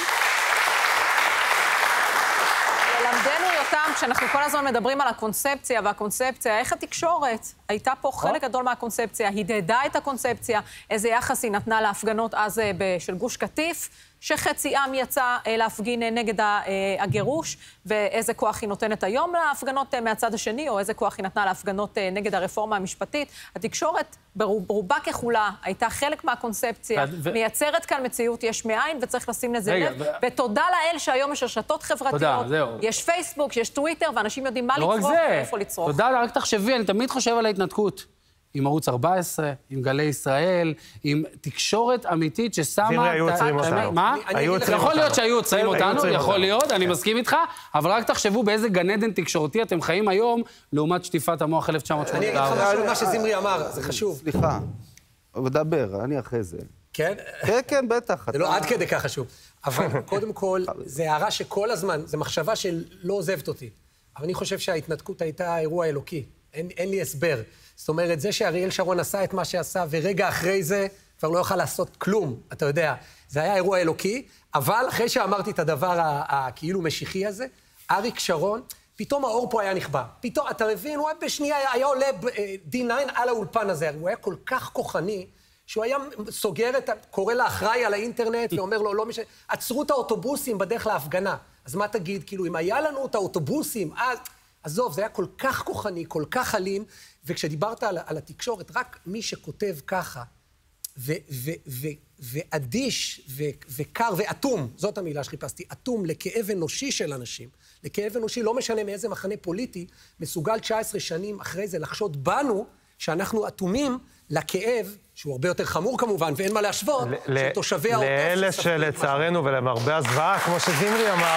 [SPEAKER 5] ללמדנו יותם, כשאנחנו כל הזמן מדברים על הקונספציה והקונספציה, איך התקשורת הייתה פה חלק גדול מהקונספציה, הדהדה את הקונספציה, איזה יחס היא נתנה להפגנות אז של גוש קטיף, שחצי עם יצא להפגין נגד הגירוש, ואיזה כוח היא נותנת היום להפגנות מהצד השני, או איזה כוח היא נתנה להפגנות נגד הרפורמה המשפטית. התקשורת ברובה ככולה הייתה חלק מהקונספציה, מייצרת כאן מציאות יש מאין, וצריך לשים לזה לב. ותודה לאל שהיום יש רשתות חברתיות, יש פייסבוק, יש טוויטר, ואנשים יודעים מה לצרוך ואיפה לצרוך.
[SPEAKER 2] תודה, רק תחשבי, אני תמיד חושב על ההתנתקות. עם ערוץ ארבע עשרה, עם גלי ישראל, עם תקשורת אמיתית ששמה...
[SPEAKER 1] זמרי, היו עוצרים אותנו.
[SPEAKER 2] מה? יכול להיות שהיו עוצרים אותנו, יכול להיות, אני
[SPEAKER 1] כן.
[SPEAKER 2] מסכים איתך, אבל רק תחשבו באיזה גן עדן תקשורתי אתם חיים היום, לעומת שטיפת המוח אלף תשע מאות שמונים וארבע.
[SPEAKER 4] אני אגיד לך משהו על מה שזמרי אמר, זה חשוב.
[SPEAKER 6] סליחה, ודבר, אני אחרי זה.
[SPEAKER 4] כן?
[SPEAKER 6] כן, כן, בטח.
[SPEAKER 4] זה לא עד כדי כך חשוב. אבל קודם כל, זה הערה שכל הזמן, זו מחשבה שלא עוזבת אותי. אבל אני חושב שההתנתקות הייתה אירוע אלוקי. אין, אין לי הסבר. זאת אומרת, זה שאריאל שרון עשה את מה שעשה, ורגע אחרי זה כבר לא יוכל לעשות כלום, אתה יודע. זה היה אירוע אלוקי, אבל אחרי שאמרתי את הדבר הכאילו משיחי הזה, אריק שרון, פתאום האור פה היה נכבה. פתאום, אתה מבין, הוא היה בשנייה, היה עולה די ניין על האולפן הזה, הוא היה כל כך כוחני, שהוא היה סוגר את, קורא לאחראי על האינטרנט, ואומר לו, לא משנה, עצרו את האוטובוסים בדרך להפגנה. אז מה תגיד? כאילו, אם היה לנו את האוטובוסים, אז... עזוב, זה היה כל כך כוחני, כל כך אלים, וכשדיברת על, על התקשורת, רק מי שכותב ככה, ו, ו, ו, ואדיש, ו, וקר, ואטום, זאת המילה שחיפשתי, אטום לכאב אנושי של אנשים, לכאב אנושי, לא משנה מאיזה מחנה פוליטי, מסוגל תשע עשרה שנים אחרי זה לחשוד בנו, שאנחנו אטומים לכאב, שהוא הרבה יותר חמור כמובן, ואין מה להשוות, של תושבי העוטף.
[SPEAKER 1] לאלה שלצערנו ולמרבה הזוועה, כמו שזמרי אמר,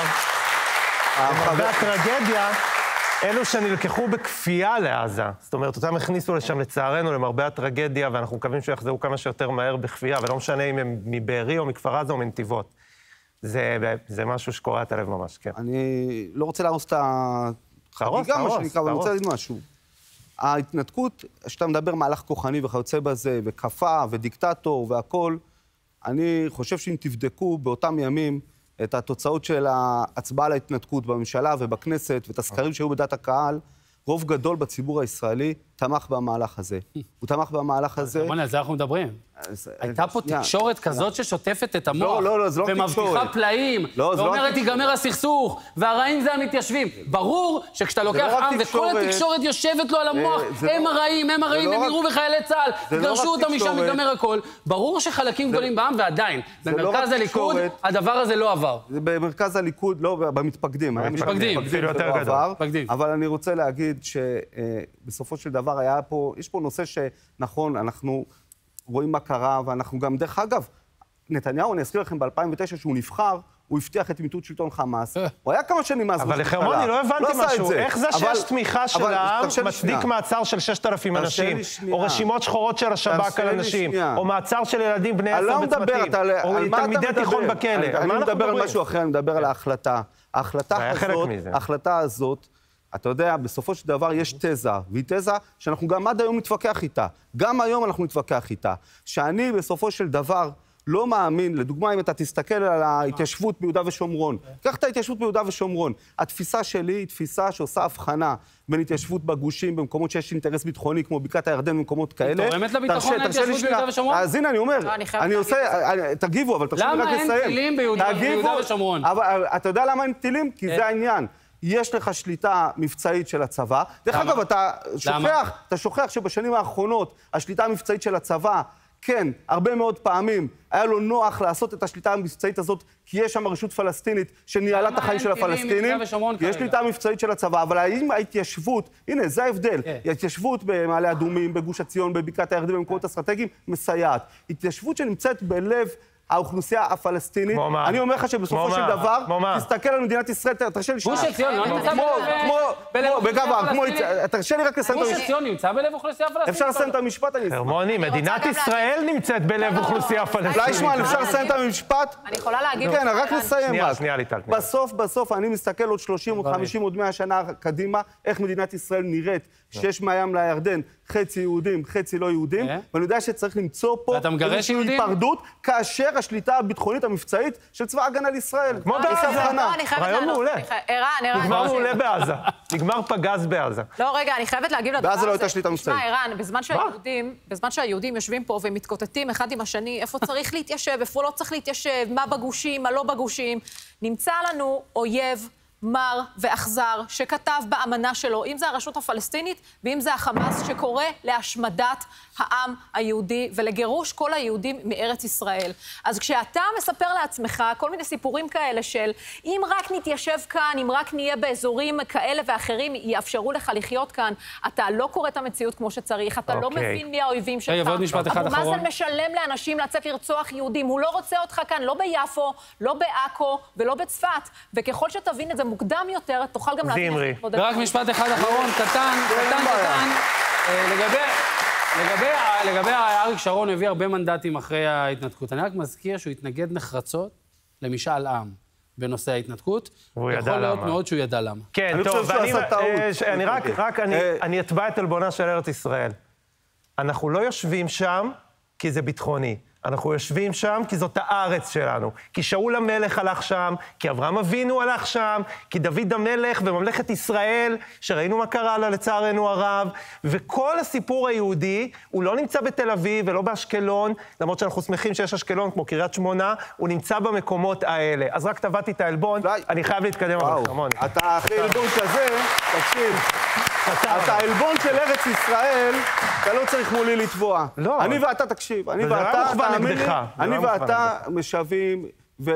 [SPEAKER 1] למרבה הטרגדיה, אלו שנלקחו בכפייה לעזה. זאת אומרת, אותם הכניסו לשם לצערנו למרבה הטרגדיה, ואנחנו מקווים שיחזרו כמה שיותר מהר בכפייה, ולא משנה אם הם מבארי או מכפר עזה או מנתיבות. זה, זה משהו שקורע את הלב ממש, כן.
[SPEAKER 6] אני לא רוצה להרוס את החגיגה, מה שנקרא, אבל אני רוצה להגיד משהו. ההתנתקות, שאתה מדבר מהלך כוחני וכיוצא בזה, וכפה ודיקטטור והכל, אני חושב שאם תבדקו באותם ימים, את התוצאות של ההצבעה להתנתקות בממשלה ובכנסת, ואת הסקרים שהיו בדעת הקהל, רוב גדול בציבור הישראלי תמך במהלך הזה. הוא תמך במהלך הזה...
[SPEAKER 2] על זה אנחנו מדברים. הייתה פה תקשורת כזאת ששוטפת את המוח,
[SPEAKER 6] לא, לא, זה לא תקשורת.
[SPEAKER 2] ומבטיחה פלאים, ואומרת, ייגמר הסכסוך, והרעים זה המתיישבים. ברור שכשאתה לוקח עם וכל התקשורת יושבת לו על המוח, הם הרעים, הם הרעים, הם יראו בחיילי צה"ל, גרשו אותם משם, ייגמר הכל. ברור שחלקים גדולים בעם, ועדיין, במרכז הליכוד, הדבר הזה לא עבר.
[SPEAKER 6] במרכז הליכוד, לא, במתפקדים.
[SPEAKER 2] מתפקדים.
[SPEAKER 6] אבל אני רוצה להגיד שבסופו של דבר היה פה, יש פה נושא שנכון, אנחנו רואים מה קרה, ואנחנו גם, דרך אגב, נתניהו, אני אזכיר לכם, ב-אלפיים ותשע שהוא נבחר, הוא הבטיח את מיטוט שלטון חמאס. הוא היה כמה שנים מאז...
[SPEAKER 1] אבל לחרמוני, לא הבנתי משהו. איך זה שיש תמיכה של העם מצדיק מעצר של ששת אלפים אנשים, או רשימות שחורות של השב"כ על אנשים, או מעצר של ילדים בני עשר בצמתים, או תלמידי תיכון בכלא.
[SPEAKER 6] אני מדבר על משהו אחר, אני מדבר על ההחלטה. ההחלטה הזאת, אתה יודע, בסופו של דבר יש תזה, והיא תזה שאנחנו גם עד היום נתווכח איתה. גם היום אנחנו נתווכח איתה. שאני בסופו של דבר לא מאמין, לדוגמה, אם אתה תסתכל על ההתיישבות ביהודה ושומרון, קח את ההתיישבות ביהודה ושומרון. התפיסה שלי היא תפיסה שעושה הבחנה בין התיישבות בגושים, במקומות שיש אינטרס ביטחוני, כמו בקעת הירדן, במקומות כאלה.
[SPEAKER 2] היא תורמת לביטחון להתיישבות ביהודה ושומרון?
[SPEAKER 6] אז הנה, אני אומר, אני עושה, תגיבו, אבל תרשו לי רק לסיים.
[SPEAKER 2] למה אין טילים ביהודה ושומרון?
[SPEAKER 6] אבל אתה יודע למה אין טילים? כי זה העניין. יש לך שליטה מבצעית של הצבא. דרך אגב, אתה שוכח, אתה שוכח שבשנים האחרונות, השליטה המבצעית של הצבא, כן, הרבה מאוד פעמים, היה לו נוח לעשות את השליטה המבצעית הזאת, כי יש שם רשות פלסטינית שניהלה את החיים של הפלסטינים. יש שליטה מבצעית של הצבא, אבל האם ההתיישבות, הנה, זה ההבדל. ההתיישבות במעלה אדומים, בגוש עציון, בבקעת הירדן, במקומות אסטרטגיים, מסייעת. התיישבות שנמצאת בלב האוכלוסייה הפלסטינית, אני אומר לך שבסופו של דבר, תסתכל על מדינת ישראל, תרשה לי שנייה.
[SPEAKER 2] גוש עציון לא נמצא
[SPEAKER 6] בלב הפלסטינית. תרשה לי רק לסיים את המשפט.
[SPEAKER 2] גוש עציון נמצא בלב אוכלוסייה פלסטינית.
[SPEAKER 6] אפשר לסיים את המשפט, אני אסיים.
[SPEAKER 1] חרמוני, מדינת ישראל נמצאת בלב אוכלוסייה פלסטינית.
[SPEAKER 6] אולי ישמע, אפשר לסיים את המשפט?
[SPEAKER 5] אני יכולה להגיד...
[SPEAKER 6] כן, רק נסיים רק.
[SPEAKER 1] שנייה, ליטל.
[SPEAKER 6] בסוף, בסוף, אני מסתכל עוד שלושים, עוד חמישים, עוד מאה שנה קדימה, איך מדינת ישראל נראית, שיש מהים לירדן, חצי יהודים, חצי לא יהודים, ואני יודע שצריך למצוא פה איזושהי היפרדות, כאשר השליטה הביטחונית המבצעית של צבא ההגנה לישראל.
[SPEAKER 1] כמו בעזה. רעיון מעולה. נגמר מעולה בעזה. נגמר פגז בעזה.
[SPEAKER 5] לא, רגע, אני חייבת להגיב לדבר הזה.
[SPEAKER 6] בעזה לא הייתה שליטה מבצעית.
[SPEAKER 5] תשמע, ערן, בזמן שהיהודים, בזמן שהיהודים יושבים פה ומתקוטטים אחד עם השני, איפה צריך להתיישב, איפה לא צריך להתיישב, מה בגושים, מה לא בגושים, נמצא לנו אויב מר ואכזר שכתב באמנה שלו, אם זה הרשות הפלסטינית ואם זה החמאס, שקורא להשמדת העם היהודי ולגירוש כל היהודים מארץ ישראל. אז כשאתה מספר לעצמך כל מיני סיפורים כאלה של אם רק נתיישב כאן, אם רק נהיה באזורים כאלה ואחרים, יאפשרו לך לחיות כאן, אתה לא קורא את המציאות כמו שצריך, אתה לא מבין מי האויבים שלך. אבו מאזן משלם לאנשים לצאת לרצוח יהודים, הוא לא רוצה אותך כאן, לא ביפו, לא בעכו ולא בצפת, וככל שתבין את זה מוקדם יותר, תוכל גם להבין איך להתמודד.
[SPEAKER 2] ורק משפט אחד אחרון, קטן, קטן, קטן. לגבי, לגבי, לגבי אריק שרון הביא הרבה מנדטים אחרי ההתנתקות. אני רק מזכיר שהוא התנגד נחרצות למשאל עם בנושא ההתנתקות.
[SPEAKER 1] והוא ידע למה.
[SPEAKER 2] יכול להיות מאוד שהוא ידע למה.
[SPEAKER 1] כן, טוב, אני רק, רק, אני אתבע את עלבונה של ארץ ישראל. אנחנו לא יושבים שם כי זה ביטחוני. אנחנו יושבים שם כי זאת הארץ שלנו. כי שאול המלך הלך שם, כי אברהם אבינו הלך שם, כי דוד המלך וממלכת ישראל, שראינו מה קרה לה לצערנו הרב, וכל הסיפור היהודי, הוא לא נמצא בתל אביב ולא באשקלון, למרות שאנחנו שמחים שיש אשקלון כמו קריית שמונה, הוא נמצא במקומות האלה. אז רק טבעתי את העלבון, אני חייב להתקדם אבל חמון.
[SPEAKER 6] אתה אחרי עלבון כזה, תקשיב. אתה העלבון של ארץ ישראל, אתה לא צריך מולי לתבוע. אני ואתה, תקשיב, אני ואתה, תאמין לי, אני ואתה משווים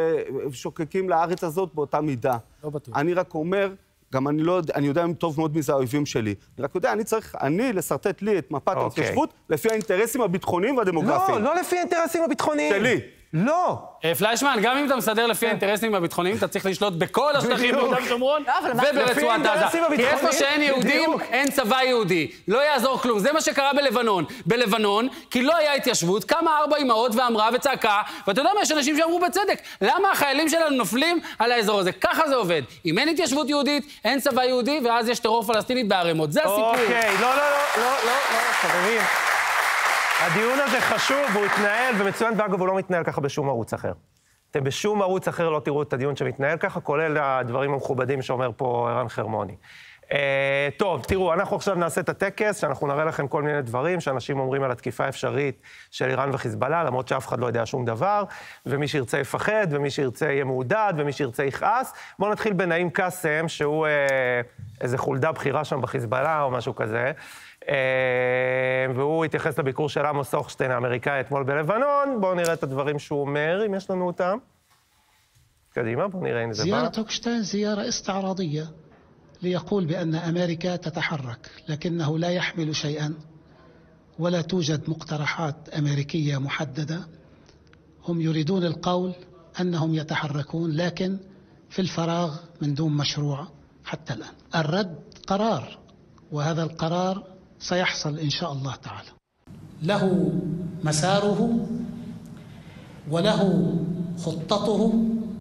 [SPEAKER 6] ושוקקים לארץ הזאת באותה מידה.
[SPEAKER 2] לא בטוח.
[SPEAKER 6] אני רק אומר, גם אני לא יודע, אני יודע טוב מאוד מי זה האויבים שלי. אני רק יודע, אני צריך, אני לסרטט לי את מפת ההתיישבות לפי האינטרסים הביטחוניים והדמוגרפיים.
[SPEAKER 1] לא, לא לפי האינטרסים הביטחוניים.
[SPEAKER 6] שלי.
[SPEAKER 1] לא.
[SPEAKER 2] פליישמן, גם אם אתה מסדר לפי האינטרסים הביטחוניים, אתה צריך לשלוט בכל השטחים ביהודה ושומרון וברצועת עזה. כי איפה שאין יהודים, אין צבא יהודי. לא יעזור כלום. זה מה שקרה בלבנון. בלבנון, כי לא היה התיישבות, קמה ארבע אמהות ואמרה וצעקה, ואתה יודע מה, יש אנשים שאמרו בצדק, למה החיילים שלנו נופלים על האזור הזה? ככה זה עובד. אם אין התיישבות יהודית, אין צבא יהודי, ואז יש טרור פלסטינית בערימות. זה הסיפור.
[SPEAKER 1] אוקיי, לא, לא, לא, לא, לא, חברים. הדיון הזה חשוב, והוא התנהל, ומצוין, ואגב, הוא לא מתנהל ככה בשום ערוץ אחר. אתם בשום ערוץ אחר לא תראו את הדיון שמתנהל ככה, כולל הדברים המכובדים שאומר פה ערן חרמוני. אה, טוב, תראו, אנחנו עכשיו נעשה את הטקס, שאנחנו נראה לכם כל מיני דברים, שאנשים אומרים על התקיפה האפשרית של איראן וחיזבאללה, למרות שאף אחד לא יודע שום דבר, ומי שירצה יפחד, ומי שירצה יהיה מעודד, ומי שירצה יכעס. בואו נתחיל בנעים קאסם, שהוא אה, איזה חולדה בחירה שם בחיזבאללה או משהו כזה. והוא התייחס לביקור של עמוס הוכשטיין האמריקאי אתמול בלבנון. בואו נראה את הדברים שהוא אומר, אם יש לנו אותם. קדימה, בואו נראה אם זה בא.
[SPEAKER 10] زيارة هوكشتاين زيارة استعراضية ليقول بأن أمريكا تتحرك لكنه لا يحمل شيئا ولا توجد مقترحات أمريكية محددة. هم يريدون القول أنهم يتحركون لكن في الفراغ من دون مشروع حتى الآن. الرد قرار وهذا القرار سيحصل إن شاء الله تعالى. له مساره وله خطته.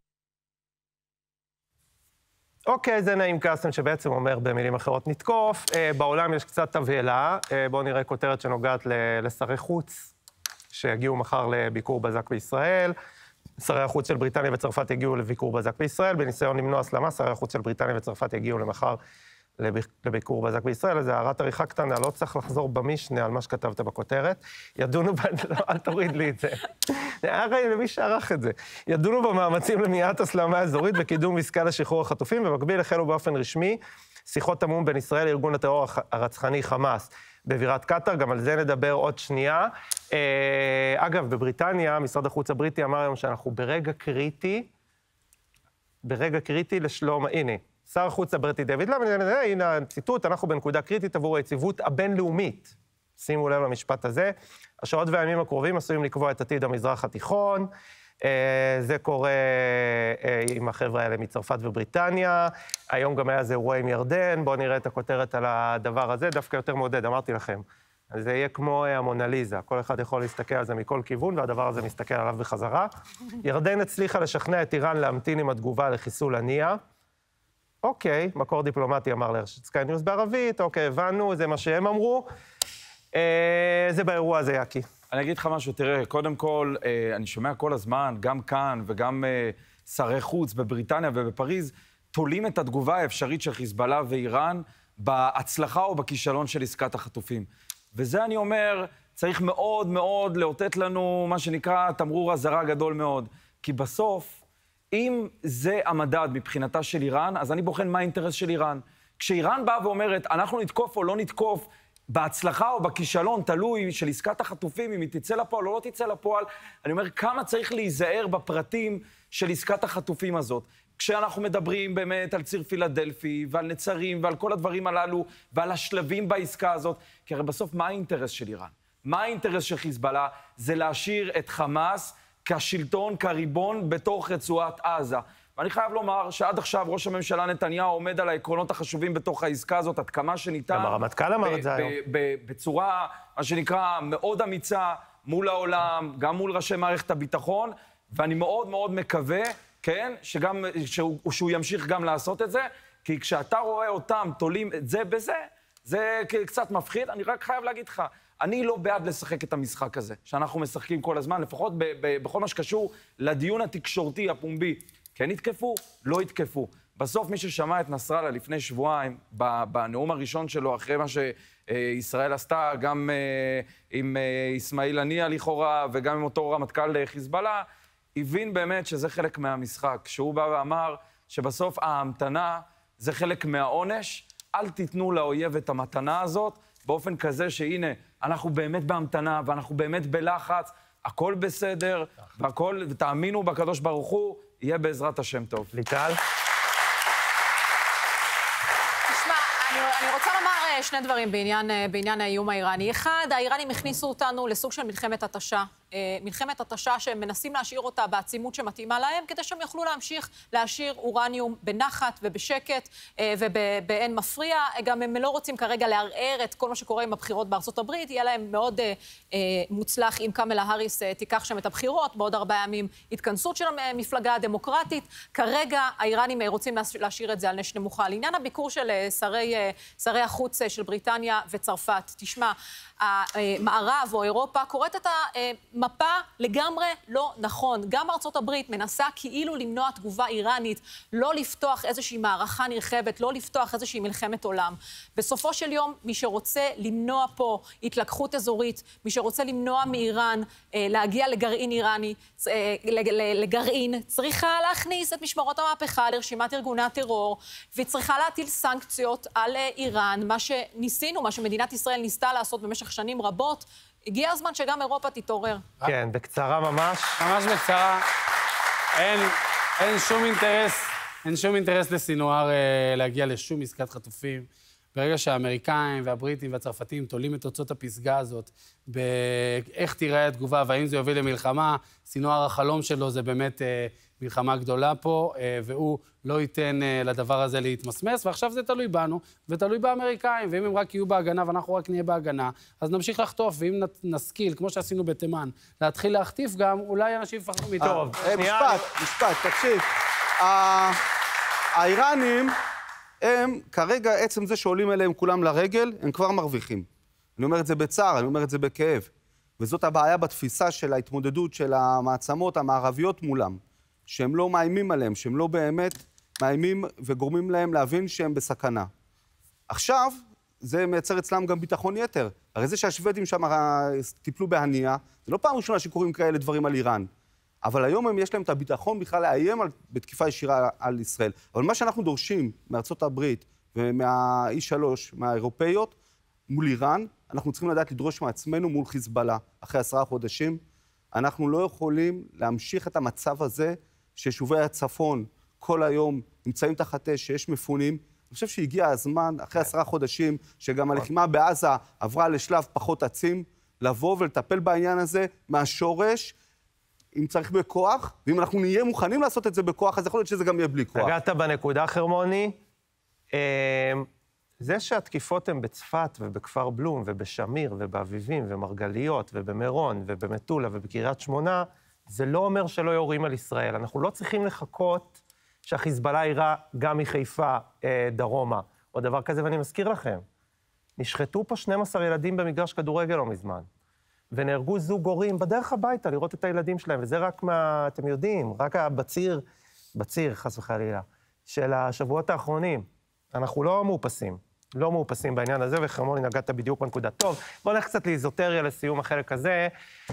[SPEAKER 1] אוקיי, זה נעים קאסם שבעצם אומר במילים אחרות נתקוף. בעולם יש קצת תבהלה. בואו נראה כותרת שנוגעת לשרי חוץ, שיגיעו מחר לביקור בזק בישראל. שרי החוץ של בריטניה וצרפת יגיעו לביקור בזק בישראל. בניסיון למנוע הסלמה, שרי החוץ של בריטניה וצרפת יגיעו למחר לביקור בזק בישראל. איזה הערת עריכה קטנה, לא צריך לחזור במשנה על מה שכתבת בכותרת. ידונו, אל תוריד לי את זה. הרי למי שערך את זה. ידונו במאמצים למניעת הסלמה אזורית וקידום עסקה לשחרור החטופים, ובמקביל החלו באופן רשמי שיחות תמום בין ישראל לארגון הטרור הרצחני חמאס בבירת קטר, גם על זה נדבר עוד שנייה. אגב, בבריטניה, משרד החוץ הבריטי אמר היום שאנחנו ברגע קריטי, ברגע קריטי לשלום, הנה, שר החוץ הבריטי דויד למי, הנה הציטוט, אנחנו בנקודה קריטית עבור היציבות הבינלאומית. שימו לב למשפט הזה. השעות והימים הקרובים עשויים לקבוע את עתיד המזרח התיכון. זה קורה עם החבר'ה האלה מצרפת ובריטניה. היום גם היה זה אירוע עם ירדן. בואו נראה את הכותרת על הדבר הזה. דווקא יותר מעודד, אמרתי לכם. זה יהיה כמו המונליזה. כל אחד יכול להסתכל על זה מכל כיוון, והדבר הזה מסתכל עליו בחזרה. ירדן הצליחה לשכנע את איראן להמתין עם התגובה לחיסול הנייה. אוקיי, מקור דיפלומטי אמר לרשת סקיי ניוז בערבית, אוקיי, הבנו, זה מה שהם אמרו. אה, זה באירוע הזה, יקי.
[SPEAKER 3] אני אגיד לך משהו, תראה, קודם כל, אה, אני שומע כל הזמן, גם כאן וגם אה, שרי חוץ בבריטניה ובפריז, תולים את התגובה האפשרית של חיזבאללה ואיראן בהצלחה או בכישלון של עסקת החטופים. וזה אני אומר, צריך מאוד מאוד לאותת לנו, מה שנקרא, תמרור אזהרה גדול מאוד. כי בסוף, אם זה המדד מבחינתה של איראן, אז אני בוחן מה האינטרס של איראן. כשאיראן באה ואומרת, אנחנו נתקוף או לא נתקוף, בהצלחה או בכישלון, תלוי של עסקת החטופים, אם היא תצא לפועל או לא תצא לפועל, אני אומר, כמה צריך להיזהר בפרטים של עסקת החטופים הזאת. כשאנחנו מדברים באמת על ציר פילדלפי ועל נצרים ועל כל הדברים הללו ועל השלבים בעסקה הזאת, כי הרי בסוף מה האינטרס של איראן? מה האינטרס של חיזבאללה? זה להשאיר את חמאס כשלטון, כריבון בתוך רצועת עזה. ואני חייב לומר שעד עכשיו ראש הממשלה נתניהו עומד על העקרונות החשובים בתוך העסקה הזאת, עד כמה שניתן.
[SPEAKER 1] גם הרמטכ"ל אמר את זה היום.
[SPEAKER 3] בצורה, מה שנקרא, מאוד אמיצה מול העולם, גם מול ראשי מערכת הביטחון, ואני מאוד מאוד מקווה, כן, שגם, שהוא, שהוא ימשיך גם לעשות את זה, כי כשאתה רואה אותם תולים את זה בזה, זה קצת מפחיד. אני רק חייב להגיד לך, אני לא בעד לשחק את המשחק הזה, שאנחנו משחקים כל הזמן, לפחות ב- ב- בכל מה שקשור לדיון התקשורתי, הפומבי. כן יתקפו, לא יתקפו. בסוף מי ששמע את נסראללה לפני שבועיים, בנאום הראשון שלו, אחרי מה שישראל עשתה, גם עם אסמאעיל הנייה לכאורה, וגם עם אותו רמטכ"ל חיזבאללה, הבין באמת שזה חלק מהמשחק. שהוא בא ואמר שבסוף ההמתנה זה חלק מהעונש, אל תיתנו לאויב את המתנה הזאת, באופן כזה שהנה, אנחנו באמת בהמתנה, ואנחנו באמת בלחץ, הכל בסדר, והכל, ותאמינו בקדוש ברוך הוא, יהיה בעזרת השם טוב.
[SPEAKER 1] ליטל?
[SPEAKER 5] תשמע, אני, אני רוצה לומר שני דברים בעניין, בעניין האיום האיראני. אחד, האיראנים הכניסו אותנו לסוג של מלחמת התשה. מלחמת התשה שהם מנסים להשאיר אותה בעצימות שמתאימה להם, כדי שהם יוכלו להמשיך להשאיר אורניום בנחת ובשקט ובאין מפריע. גם הם לא רוצים כרגע לערער את כל מה שקורה עם הבחירות בארצות הברית. יהיה להם מאוד אה, מוצלח אם קמלה האריס אה, תיקח שם את הבחירות. בעוד ארבעה ימים התכנסות של המפלגה הדמוקרטית. כרגע האיראנים רוצים להשאיר את זה על נש נמוכה. לעניין הביקור של שרי, שרי החוץ של בריטניה וצרפת. תשמע, המערב או אירופה קוראת את המפה לגמרי לא נכון. גם ארצות הברית מנסה כאילו למנוע תגובה איראנית, לא לפתוח איזושהי מערכה נרחבת, לא לפתוח איזושהי מלחמת עולם. בסופו של יום, מי שרוצה למנוע פה התלקחות אזורית, מי שרוצה למנוע מאיראן להגיע לגרעין איראני, לגרעין, צריכה להכניס את משמרות המהפכה לרשימת ארגוני הטרור, וצריכה להטיל סנקציות על איראן, מה שניסינו, מה שמדינת ישראל ניסתה לעשות במשך שנים רבות. הגיע הזמן שגם אירופה תתעורר.
[SPEAKER 1] כן, בקצרה ממש.
[SPEAKER 2] ממש בקצרה. אין, אין שום אינטרס, אין שום אינטרס לסינואר אה, להגיע לשום עסקת חטופים. ברגע שהאמריקאים והבריטים והצרפתים תולים את תוצאות הפסגה הזאת, באיך תיראה התגובה והאם זה יוביל למלחמה, סינואר החלום שלו זה באמת אה, מלחמה גדולה פה, אה, והוא לא ייתן אה, לדבר הזה להתמסמס, ועכשיו זה תלוי בנו ותלוי באמריקאים, ואם הם רק יהיו בהגנה ואנחנו רק נהיה בהגנה, אז נמשיך לחטוף, ואם נשכיל, כמו שעשינו בתימן, להתחיל להחטיף גם, אולי אנשים יפחדו מטוב.
[SPEAKER 1] טוב,
[SPEAKER 6] משפט, משפט, תקשיב. האיראנים, הם, כרגע, עצם זה שעולים אליהם כולם לרגל, הם כבר מרוויחים. אני אומר את זה בצער, אני אומר את זה בכאב. וזאת הבעיה בתפיסה של ההתמודדות של המעצמות המערביות מולם. שהם לא מאיימים עליהם, שהם לא באמת מאיימים וגורמים להם להבין שהם בסכנה. עכשיו, זה מייצר אצלם גם ביטחון יתר. הרי זה שהשוודים שם טיפלו בהנייה, זה לא פעם ראשונה שקוראים כאלה דברים על איראן. אבל היום הם יש להם את הביטחון בכלל לאיים על, בתקיפה ישירה על ישראל. אבל מה שאנחנו דורשים מארצות הברית ומה-אי שלוש, מהאירופאיות, מול איראן, אנחנו צריכים לדעת לדרוש מעצמנו מול חיזבאללה. אחרי עשרה חודשים, אנחנו לא יכולים להמשיך את המצב הזה שיישובי הצפון כל היום נמצאים תחת אש, שיש מפונים. אני חושב שהגיע הזמן, אחרי עשרה חודשים, שגם הלחימה בעזה עברה לשלב פחות עצים, לבוא ולטפל בעניין הזה מהשורש, אם צריך בכוח, ואם אנחנו נהיה מוכנים לעשות את זה בכוח, אז יכול להיות שזה גם יהיה בלי כוח.
[SPEAKER 1] הגעת בנקודה, חרמוני. זה שהתקיפות הן בצפת ובכפר בלום ובשמיר ובאביבים ומרגליות ובמירון ובמטולה ובקריית שמונה, זה לא אומר שלא יורים על ישראל. אנחנו לא צריכים לחכות שהחיזבאללה יירה גם מחיפה אה, דרומה, או דבר כזה, ואני מזכיר לכם. נשחטו פה שנים עשר ילדים במגרש כדורגל לא מזמן, ונהרגו זוג הורים בדרך הביתה לראות את הילדים שלהם, וזה רק מה, אתם יודעים, רק בציר, בציר, חס וחלילה, של השבועות האחרונים. אנחנו לא מאופסים, לא מאופסים בעניין הזה, וחרמוני נגעת בדיוק בנקודה. טוב, בואו נלך קצת לאיזוטריה לסיום החלק הזה.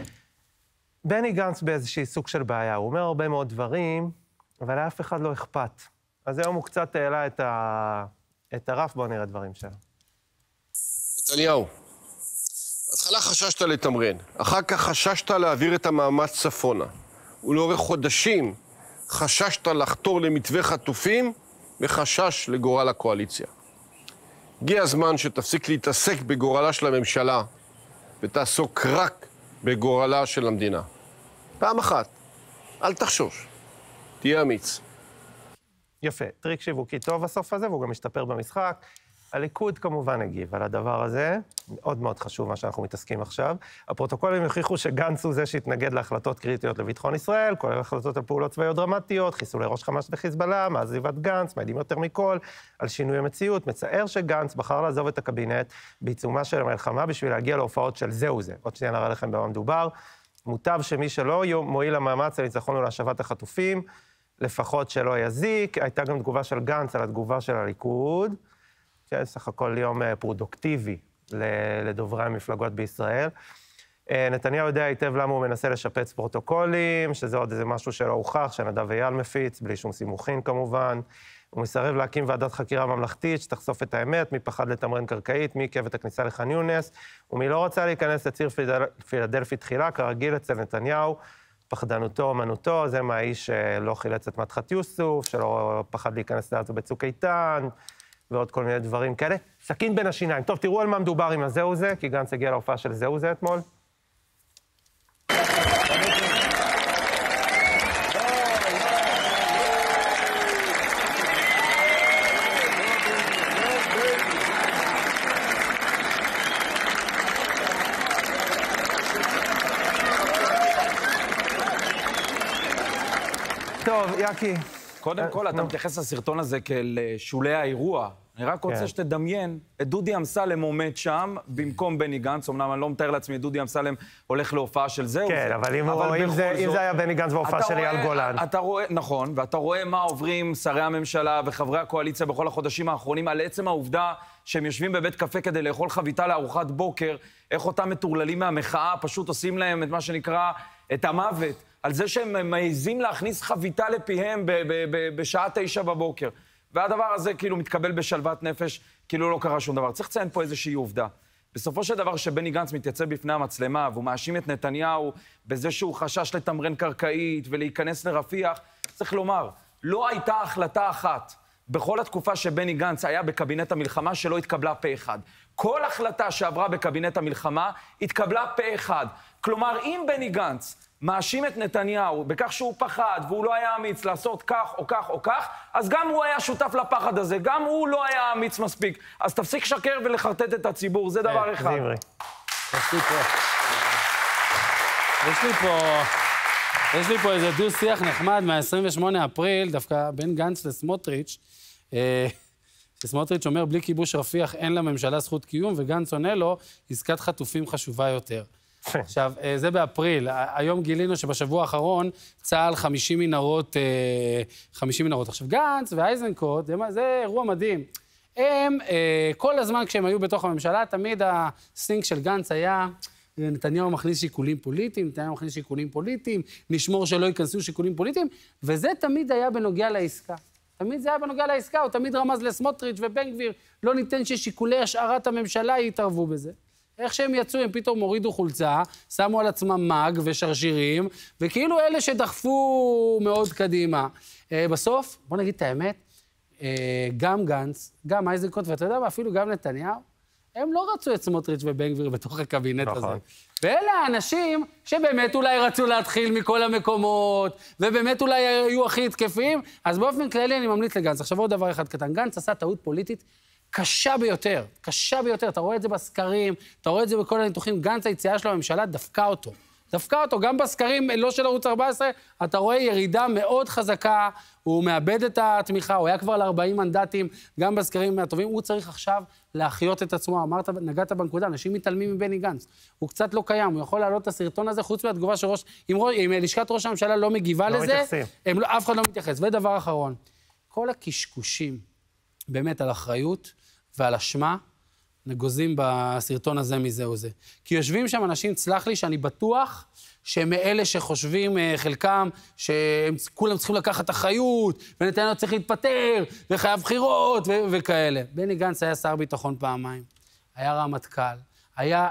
[SPEAKER 1] בני גנץ באיזושהי סוג של בעיה, הוא אומר הרבה מאוד דברים, אבל לאף אחד לא אכפת. אז היום הוא קצת העלה את, ה... את הרף, בואו נראה דברים שלו.
[SPEAKER 11] נתניהו, בהתחלה חששת לתמרן, אחר כך חששת להעביר את המאמץ צפונה, ולאורך חודשים חששת לחתור למתווה חטופים וחשש לגורל הקואליציה. הגיע הזמן שתפסיק להתעסק בגורלה של הממשלה ותעסוק רק בגורלה של המדינה. פעם אחת, אל תחשוש, תהיה אמיץ.
[SPEAKER 1] יפה, טריק שיווקי טוב הסוף הזה, והוא גם משתפר במשחק. הליכוד כמובן הגיב על הדבר הזה, מאוד מאוד חשוב מה שאנחנו מתעסקים עכשיו. הפרוטוקולים יוכיחו שגנץ הוא זה שהתנגד להחלטות קריטיות לביטחון ישראל, כולל החלטות על פעולות צבאיות דרמטיות, חיסולי ראש חמאס וחיזבאללה, מעזיבת גנץ, מעידים יותר מכל, על שינוי המציאות. מצער שגנץ בחר לעזוב את הקבינט בעיצומה של המלחמה בשביל להגיע להופעות של זהו זה. עוד שנייה נראה לכם במה מדובר. מוטב שמי שלא מועיל למאמץ לניצחון ולהשבת החטופים, לפחות שלא יזיק. הייתה גם תגובה של גנץ על התגובה של הליכוד. סך הכל יום פרודוקטיבי לדוברי המפלגות בישראל. נתניהו יודע היטב למה הוא מנסה לשפץ פרוטוקולים, שזה עוד איזה משהו שלא הוכח, שנדב אייל מפיץ, בלי שום סימוכין כמובן. הוא מסרב להקים ועדת חקירה ממלכתית שתחשוף את האמת, מי פחד לתמרן קרקעית, מי עיכב את הכניסה לח'אן יונס, ומי לא רצה להיכנס לציר פילדלפי תחילה, כרגיל אצל נתניהו, פחדנותו, אומנותו, זה מהאיש שלא חילץ את מדחת יוסוף, שלא פחד להיכנס לעזה בצוק איתן, ועוד כל מיני דברים כאלה. סכין בין השיניים. טוב, תראו על מה מדובר עם הזהו זה, כי גנץ הגיע להופעה של זהו זה אתמול. טוב, יקי.
[SPEAKER 3] קודם כל, אתה מתייחס לסרטון הזה כאל שולי האירוע. אני רק רוצה שתדמיין את דודי אמסלם עומד שם, במקום בני גנץ. אמנם אני לא מתאר לעצמי, דודי אמסלם הולך להופעה של זהו.
[SPEAKER 1] כן, אבל אם זה היה בני גנץ בהופעה של אייל גולן.
[SPEAKER 3] אתה רואה, נכון, ואתה רואה מה עוברים שרי הממשלה וחברי הקואליציה בכל החודשים האחרונים, על עצם העובדה שהם יושבים בבית קפה כדי לאכול חביתה לארוחת בוקר, איך אותם מטורללים מהמחאה פשוט עושים להם את מה שנקרא, את המוות. על זה שהם מעיזים להכניס חביתה לפיהם בשעה תשע בבוקר. והדבר הזה כאילו מתקבל בשלוות נפש, כאילו לא קרה שום דבר. צריך לציין פה איזושהי עובדה. בסופו של דבר שבני גנץ מתייצב בפני המצלמה, והוא מאשים את נתניהו בזה שהוא חשש לתמרן קרקעית ולהיכנס לרפיח, צריך לומר, לא הייתה החלטה אחת בכל התקופה שבני גנץ היה בקבינט המלחמה שלא התקבלה פה אחד. כל החלטה שעברה בקבינט המלחמה התקבלה פה אחד. כלומר, אם בני גנץ מאשים את נתניהו בכך שהוא פחד והוא לא היה אמיץ לעשות כך או כך או כך, אז גם הוא היה שותף לפחד הזה, גם הוא לא היה אמיץ מספיק. אז תפסיק שקר ולחרטט את הציבור, זה דבר אחד.
[SPEAKER 1] זמרי.
[SPEAKER 2] יש לי פה... יש לי פה... יש לי פה איזה דו-שיח נחמד מה-עשרים ושמונה אפריל, דווקא בין גנץ לסמוטריץ', שסמוטריץ' אומר, בלי כיבוש רפיח אין לממשלה זכות קיום, וגנץ עונה לו, עסקת חטופים חשובה יותר. עכשיו, זה באפריל. היום גילינו שבשבוע האחרון צה"ל חמישים מנהרות, חמישים מנהרות. עכשיו, גנץ ואייזנקוט, זה אירוע מדהים. הם, כל הזמן כשהם היו בתוך הממשלה, תמיד הסינק של גנץ היה, נתניהו מכניס שיקולים פוליטיים, נתניהו מכניס שיקולים פוליטיים, נשמור שלא ייכנסו שיקולים פוליטיים, וזה תמיד היה בנוגע לעסקה. תמיד זה היה בנוגע לעסקה, הוא תמיד רמז לסמוטריץ' ובן גביר, לא ניתן ששיקולי השארת הממשלה יתערבו בזה. איך שהם יצאו, הם פתאום הורידו חולצה, שמו על עצמם מג ושרשירים, וכאילו אלה שדחפו מאוד קדימה. בסוף, בוא נגיד את האמת, גם גנץ, גם אייזנקוט, ואתה יודע מה, אפילו גם נתניהו, הם לא רצו את סמוטריץ' ובן גביר בתוך הקבינט הזה. ואלה האנשים שבאמת אולי רצו להתחיל מכל המקומות, ובאמת אולי היו הכי התקפים, אז באופן כללי אני ממליץ לגנץ. עכשיו עוד דבר אחד קטן, גנץ עשה טעות פוליטית קשה ביותר, קשה ביותר. אתה רואה את זה בסקרים, אתה רואה את זה בכל הניתוחים. גנץ היציאה שלו הממשלה דפקה אותו. דפקה אותו, גם בסקרים, לא של ערוץ ארבע עשרה, אתה רואה ירידה מאוד חזקה, הוא מאבד את התמיכה, הוא היה כבר ל-ארבעים מנדטים, גם בסקרים מהטובים, הוא צריך עכשיו להחיות את עצמו. אמרת, נגעת בנקודה, אנשים מתעלמים מבני גנץ. הוא קצת לא קיים, הוא יכול להעלות את הסרטון הזה, חוץ מהתגובה של ראש... אם, ראש... אם לשכת ראש הממשלה לא מגיבה
[SPEAKER 1] לא
[SPEAKER 2] לזה,
[SPEAKER 1] הם
[SPEAKER 2] לא, אף אחד לא מתייחס. ודבר אחרון, כל הקשקושים, באמת על אחריות ועל אשמה, נגוזים בסרטון הזה מזה או זה. כי יושבים שם אנשים, צלח לי, שאני בטוח שהם מאלה שחושבים, חלקם, שכולם צריכים לקחת אחריות, ונתניהו צריך להתפטר, וחייב בחירות, ו- וכאלה. בני גנץ היה שר ביטחון פעמיים, היה רמטכ"ל, היה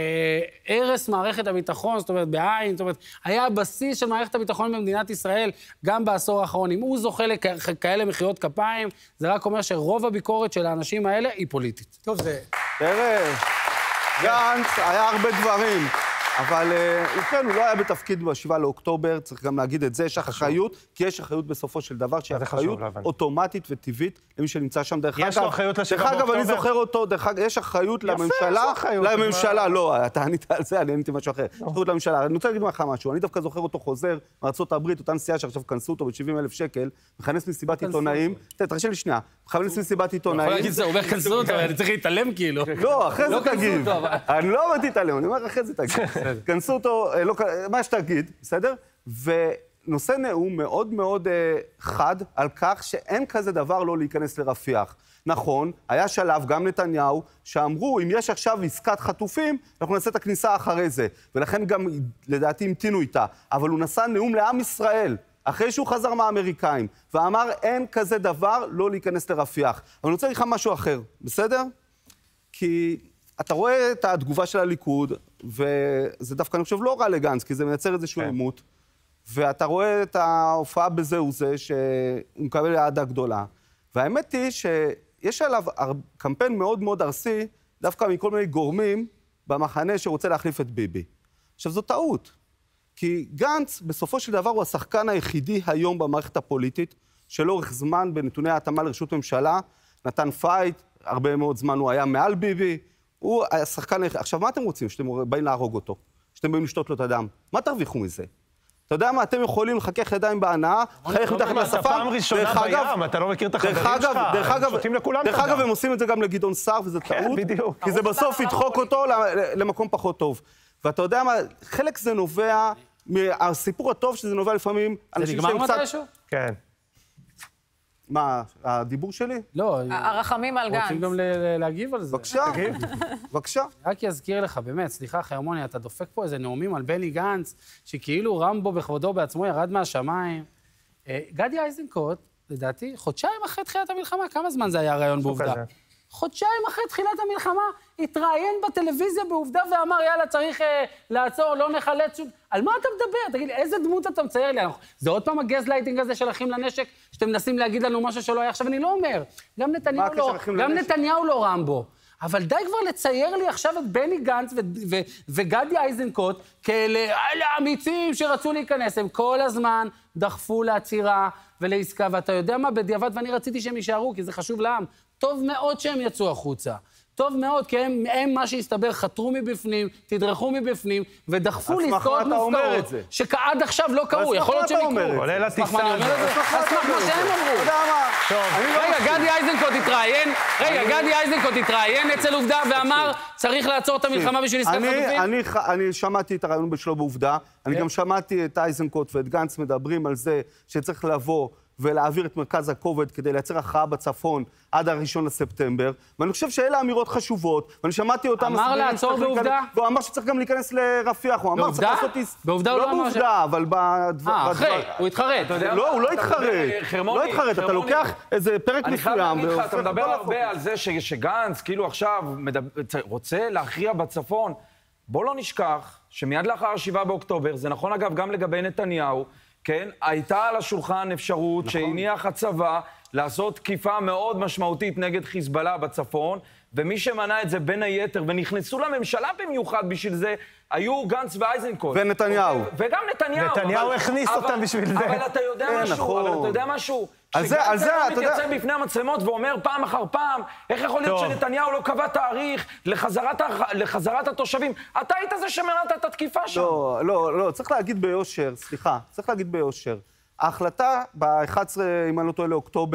[SPEAKER 2] הרס מערכת הביטחון, זאת אומרת, בעין, זאת אומרת, היה הבסיס של מערכת הביטחון במדינת ישראל, גם בעשור האחרון. אם הוא זוכה לכאלה מחיאות כפיים, זה רק אומר שרוב הביקורת של האנשים האלה היא פוליטית.
[SPEAKER 4] טוב, זה...
[SPEAKER 6] תראה, גנץ היה הרבה דברים, אבל כן, הוא לא היה בתפקיד בשבעה לאוקטובר, צריך גם להגיד את זה, יש אחריות, כי יש אחריות בסופו של דבר, שהיא אחריות אוטומטית וטבעית למי שנמצא שם. דרך אגב,
[SPEAKER 1] יש לו אחריות לשבעה באוקטובר?
[SPEAKER 6] דרך אגב, אני זוכר אותו, דרך אגב, יש אחריות לממשלה, לממשלה, לא, אתה ענית על זה, אני עניתי משהו אחר. אחריות לממשלה. אני רוצה להגיד לך משהו, אני דווקא זוכר אותו חוזר מארצות הברית, אותה נסיעה שעכשיו כנסו אותו ב-שבעים אלף שקל, מכנס מסיבת עיתונאים, תרשה לי שנייה, מכנס מסיבת עיתונאים.
[SPEAKER 2] יכול להגיד זה, הוא אומר כנסו אותו, אני צריך להתעלם כאילו.
[SPEAKER 6] לא, אחרי זה תגיב. אני לא אמרתי להתעלם, אני אומר אחרי זה תגיב. כנסו אותו, מה שתגיד, בסדר? ונושא נאום מאוד מאוד חד על כך שאין כזה דבר לא להיכנס לרפיח. נכון, היה שלב, גם נתניהו, שאמרו, אם יש עכשיו עסקת חטופים, אנחנו נעשה את הכניסה אחרי זה. ולכן גם, לדעתי, המתינו איתה. אבל הוא נשא נאום לעם ישראל, אחרי שהוא חזר מהאמריקאים, ואמר, אין כזה דבר לא להיכנס לרפיח. אבל אני רוצה להגיד לך משהו אחר, בסדר? כי אתה רואה את התגובה של הליכוד, וזה דווקא, אני חושב, לא רע לגנץ, כי זה מייצר איזשהו עימות, ואתה רואה את ההופעה בזה וזה, שהוא מקבל יעדה גדולה. והאמת היא שיש עליו קמפיין מאוד מאוד ארסי, דווקא מכל מיני גורמים במחנה שרוצה להחליף את ביבי. עכשיו, זו טעות, כי גנץ, בסופו של דבר, הוא השחקן היחידי היום במערכת הפוליטית, שלאורך זמן, בנתוני ההתאמה לרשות ממשלה, נתן פייט, הרבה מאוד זמן הוא היה מעל ביבי, הוא השחקן היחידי. עכשיו, מה אתם רוצים? שאתם באים להרוג אותו? שאתם באים לשתות לו את הדם? מה תרוויחו מזה? אתה יודע מה, אתם יכולים לחכך ידיים בהנאה, חייך מתחת לשפם.
[SPEAKER 1] אתה פעם ראשונה בים, אתה לא מכיר את החברים שלך, הם שותים לכולם את הדם.
[SPEAKER 6] דרך אגב, הם עושים את זה גם לגדעון סער, וזה טעות, כי זה בסוף ידחוק אותו למקום פחות טוב. ואתה יודע מה, חלק זה נובע, מהסיפור הטוב שזה נובע לפעמים,
[SPEAKER 2] זה נגמר מתישהו?
[SPEAKER 1] כן.
[SPEAKER 6] מה, הדיבור שלי?
[SPEAKER 2] לא.
[SPEAKER 5] הרחמים על גנץ.
[SPEAKER 2] רוצים גם להגיב על זה.
[SPEAKER 6] בבקשה, בבקשה.
[SPEAKER 2] רק יזכיר לך, באמת, סליחה, חרמוני, אתה דופק פה איזה נאומים על בני גנץ, שכאילו רמבו בכבודו בעצמו ירד מהשמיים. גדי איזנקוט, לדעתי, חודשיים אחרי תחילת המלחמה, כמה זמן זה היה רעיון בעובדה? חודשיים אחרי תחילת המלחמה, התראיין בטלוויזיה בעובדה ואמר, יאללה, צריך אה, לעצור, לא נחלץ שום... על מה אתה מדבר? תגיד לי, איזה דמות אתה מצייר לי? זה עוד פעם הגזלייטינג הזה של אחים לנשק, שאתם מנסים להגיד לנו משהו שלא היה. עכשיו, אני לא אומר, גם נתניהו לא, גם נתניהו לא רמבו. אבל די כבר לצייר לי עכשיו את בני גנץ ו- ו- וגדי איזנקוט כאלה אמיצים שרצו להיכנס. הם כל הזמן דחפו לעצירה ולעסקה, ואתה יודע מה? בדיעבד, ואני רציתי שהם יישארו, כי זה חשוב לעם. טוב מאוד שהם יצאו החוצה. טוב מאוד, כי הם, הם מה שהסתבר, חתרו מבפנים, תדרכו מבפנים, ודחפו לעסקאות מופקרות, שעד עכשיו לא קרו, יכול להיות שהם יקרו.
[SPEAKER 1] עולה לטיסה.
[SPEAKER 2] אז מה שהם אמרו. רגע, גדי איזנקוט התראיין, רגע, גדי איזנקוט התראיין אצל עובדה ואמר, צריך לעצור את המלחמה בשביל עסקת חטופים?
[SPEAKER 6] אני שמעתי את הרעיון שלו בעובדה, אני גם שמעתי את איזנקוט ואת גנץ מדברים על זה שצריך לבוא ולהעביר את מרכז הכובד כדי לייצר הכרעה בצפון עד הראשון לספטמבר, ואני חושב שאלה אמירות חשובות, ואני שמעתי אותם...
[SPEAKER 2] אמר לעצור בעובדה?
[SPEAKER 6] והוא אמר שצריך גם להיכנס לרפיח, הוא אמר שצריך לעשות...
[SPEAKER 2] בעובדה הוא לא אמר...
[SPEAKER 6] לא בעובדה, אבל בדבר...
[SPEAKER 2] אה, אחרי, הוא התחרט.
[SPEAKER 6] לא, הוא לא התחרט. לא התחרט, אתה לוקח איזה פרק מסוים...
[SPEAKER 3] אני חייב להגיד לך, אתה מדבר הרבה על זה שגנץ, כאילו עכשיו, רוצה להכריע בצפון. בוא לא נשכח שמיד לאחר שבעה באוקטובר, זה נכון אגב גם לגבי נתניהו, כן, הייתה על השולחן אפשרות נכון. שהניח הצבא לעשות תקיפה מאוד משמעותית נגד חיזבאללה בצפון, ומי שמנע את זה בין היתר, ונכנסו לממשלה במיוחד בשביל זה, היו גנץ ואיזנקוט.
[SPEAKER 6] ונתניהו.
[SPEAKER 3] וגם נתניהו.
[SPEAKER 1] נתניהו
[SPEAKER 3] אבל,
[SPEAKER 1] הכניס
[SPEAKER 3] אבל,
[SPEAKER 1] אותם בשביל זה.
[SPEAKER 3] אבל אתה יודע משהו,
[SPEAKER 6] נכון.
[SPEAKER 3] אבל אתה יודע משהו.
[SPEAKER 6] על זה, על זה, אתה יודע...
[SPEAKER 3] כשגנץ מתייצב בפני המצלמות ואומר פעם אחר פעם, איך יכול להיות שנתניהו לא קבע תאריך לחזרת, לחזרת התושבים? אתה היית זה שמנעת את התקיפה שם.
[SPEAKER 6] לא, לא, לא, צריך להגיד ביושר, סליחה, צריך להגיד ביושר. ההחלטה ב-אחד עשר, אם אני לא טועה, לאוקטובר,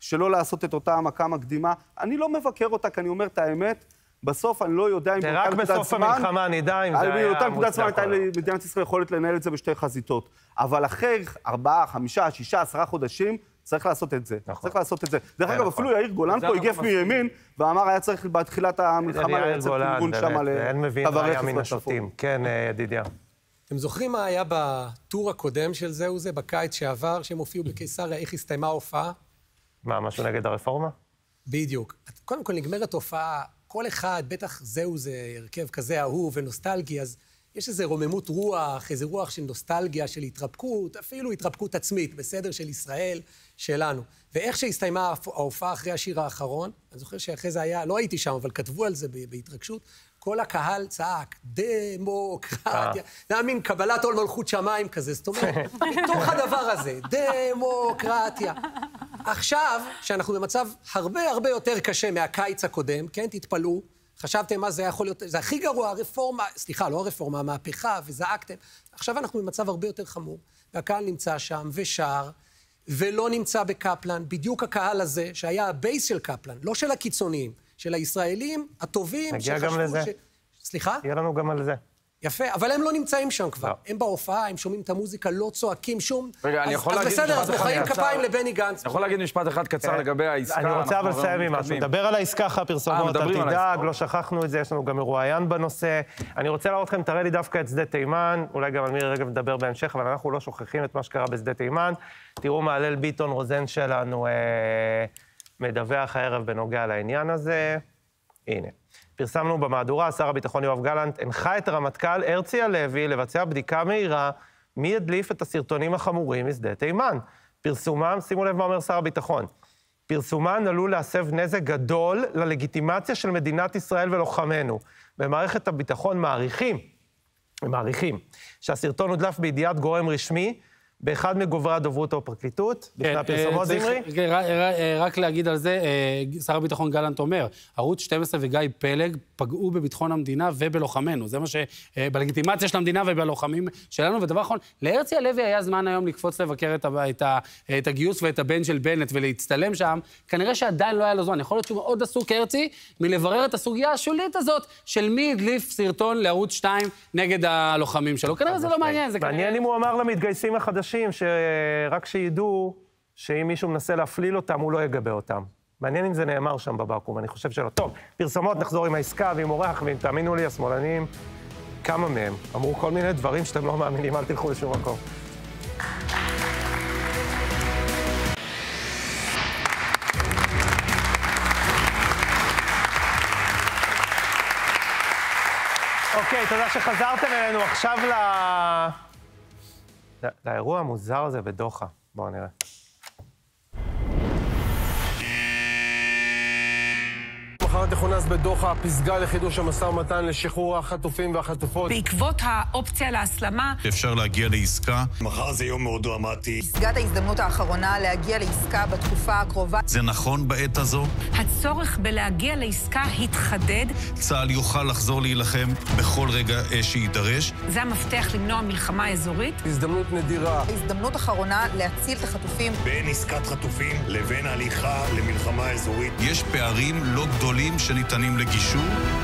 [SPEAKER 6] שלא לעשות את אותה המכה מקדימה. אני לא מבקר אותה, כי אני אומר את האמת, בסוף אני לא יודע אם...
[SPEAKER 1] זה רק בסוף המלחמה נדע אם זה היה
[SPEAKER 6] באותה נקודת זמן הייתה למדינת ישראל יכולת לנהל את זה בשתי חזיתות. אבל אחרי ארבעה, חמישה, שישה, עשרה חודשים, צריך לעשות את זה. צריך לעשות את זה. דרך אגב, אפילו יאיר גולן פה הגיף מימין, ואמר, היה צריך בתחילת המלחמה לייצר פרגון שם לחברי חזרה השופטים.
[SPEAKER 1] כן, ידידיה.
[SPEAKER 4] אתם זוכרים מה היה בטור הקודם של זהו זה, בקיץ שעבר, שהם הופיעו בקיסריה, איך הסתיימה ההופעה?
[SPEAKER 1] מה, משהו נגד הרפורמה?
[SPEAKER 4] בדיוק. קודם כל, נגמרת הופעה, כל אחד, בטח זהו זה הרכב כזה אהוב ונוסטלגי, אז יש איזו רוממות רוח, איזו רוח של נוסטלגיה, של התרפקות, אפילו התרפקות עצמית, בסדר של ישראל, שלנו. ואיך שהסתיימה ההופעה אחרי השיר האחרון, אני זוכר שאחרי זה היה, לא הייתי שם, אבל כתבו על זה בהתרגשות, כל הקהל צעק, דמוקרטיה. זה היה מין קבלת עול מלכות שמיים כזה, זאת אומרת, מתוך הדבר הזה, דמוקרטיה. עכשיו, שאנחנו במצב הרבה הרבה יותר קשה מהקיץ הקודם, כן, תתפלאו, חשבתם מה זה יכול להיות, זה הכי גרוע, הרפורמה, סליחה, לא הרפורמה, המהפכה, וזעקתם. עכשיו אנחנו במצב הרבה יותר חמור, והקהל נמצא שם ושר, ולא נמצא בקפלן, בדיוק הקהל הזה, שהיה הבייס של קפלן, לא של הקיצוניים, של הישראלים הטובים,
[SPEAKER 1] נגיע גם לזה.
[SPEAKER 4] ש... סליחה?
[SPEAKER 1] יהיה לנו גם על זה.
[SPEAKER 4] יפה, אבל הם לא נמצאים שם כבר.
[SPEAKER 1] לא.
[SPEAKER 4] הם בהופעה, הם שומעים את המוזיקה, לא צועקים שום...
[SPEAKER 3] רגע, אני יכול להגיד...
[SPEAKER 4] אז בסדר, אז מוחאים כפיים לבני גנץ.
[SPEAKER 3] אני יכול להגיד משפט אחד קצר לגבי העסקה.
[SPEAKER 1] אני רוצה אבל לסיים עם משהו. נדבר על העסקה אחרי הפרסומות, אל תדאג, לא שכחנו את זה, יש לנו גם מרואיין בנושא. אני רוצה להראות לכם, תראה לי דווקא את שדה תימן, אולי גם על מירי רגב נדבר בהמשך, אבל אנחנו לא שוכחים את מה שקרה בשדה תימן. תראו מה הלל ביטון רוזן שלנו מדווח הערב בנוגע לעניין הזה. הנה. פרסמנו במהדורה, שר הביטחון יואב גלנט הנחה את הרמטכ"ל הרצי הלוי לבצע בדיקה מהירה מי הדליף את הסרטונים החמורים משדה תימן. פרסומם, שימו לב מה אומר שר הביטחון, פרסומן עלול להסב נזק גדול ללגיטימציה של מדינת ישראל ולוחמנו. במערכת הביטחון מעריכים, מעריכים, שהסרטון הודלף בידיעת גורם רשמי, באחד מגוברי הדוברות או הפרקליטות, לפני הפרסומות, זמרי?
[SPEAKER 2] רק להגיד על זה, שר הביטחון גלנט אומר, ערוץ שתים עשרה וגיא פלג פגעו בביטחון המדינה ובלוחמנו. זה מה שבלגיטימציה של המדינה ובלוחמים שלנו. ודבר אחרון, להרצי הלוי היה זמן היום לקפוץ לבקר את הגיוס ואת הבן של בנט ולהצטלם שם. כנראה שעדיין לא היה לו זמן. יכול להיות שהוא מאוד עסוק הרצי מלברר את הסוגיה השולית הזאת של מי הדליף סרטון לערוץ שתיים נגד הלוחמים שלו. כנראה זה לא מעניין.
[SPEAKER 1] מעניין אם הוא אמר למתגייסים החדשים שרק שידעו שאם מישהו מנסה להפליל אותם, הוא לא יגבה אותם. מעניין אם זה נאמר שם בבקום, אני חושב שלא. טוב, פרסומות, נחזור עם העסקה ועם אורח, ואם תאמינו לי, השמאלנים, כמה מהם אמרו כל מיני דברים שאתם לא מאמינים, אל תלכו לשום מקום. אוקיי, תודה שחזרתם אלינו עכשיו ל... לאירוע המוזר הזה בדוחה. בואו נראה.
[SPEAKER 12] מחר תכונס בדוחה פסגה לחידוש המשא ומתן לשחרור החטופים והחטופות.
[SPEAKER 13] בעקבות האופציה להסלמה,
[SPEAKER 14] אפשר להגיע לעסקה.
[SPEAKER 15] מחר זה יום מאוד דרמטי.
[SPEAKER 13] פסגת ההזדמנות האחרונה להגיע לעסקה בתקופה הקרובה.
[SPEAKER 14] זה נכון בעת הזו?
[SPEAKER 13] הצורך בלהגיע לעסקה התחדד.
[SPEAKER 14] צה"ל יוכל לחזור להילחם בכל רגע שידרש.
[SPEAKER 13] זה המפתח למנוע מלחמה אזורית.
[SPEAKER 12] הזדמנות נדירה.
[SPEAKER 13] הזדמנות אחרונה להציל את החטופים.
[SPEAKER 15] בין עסקת חטופים לבין הליכה למלחמה אזורית.
[SPEAKER 14] יש פערים לא גדולים שניתנים לגישור.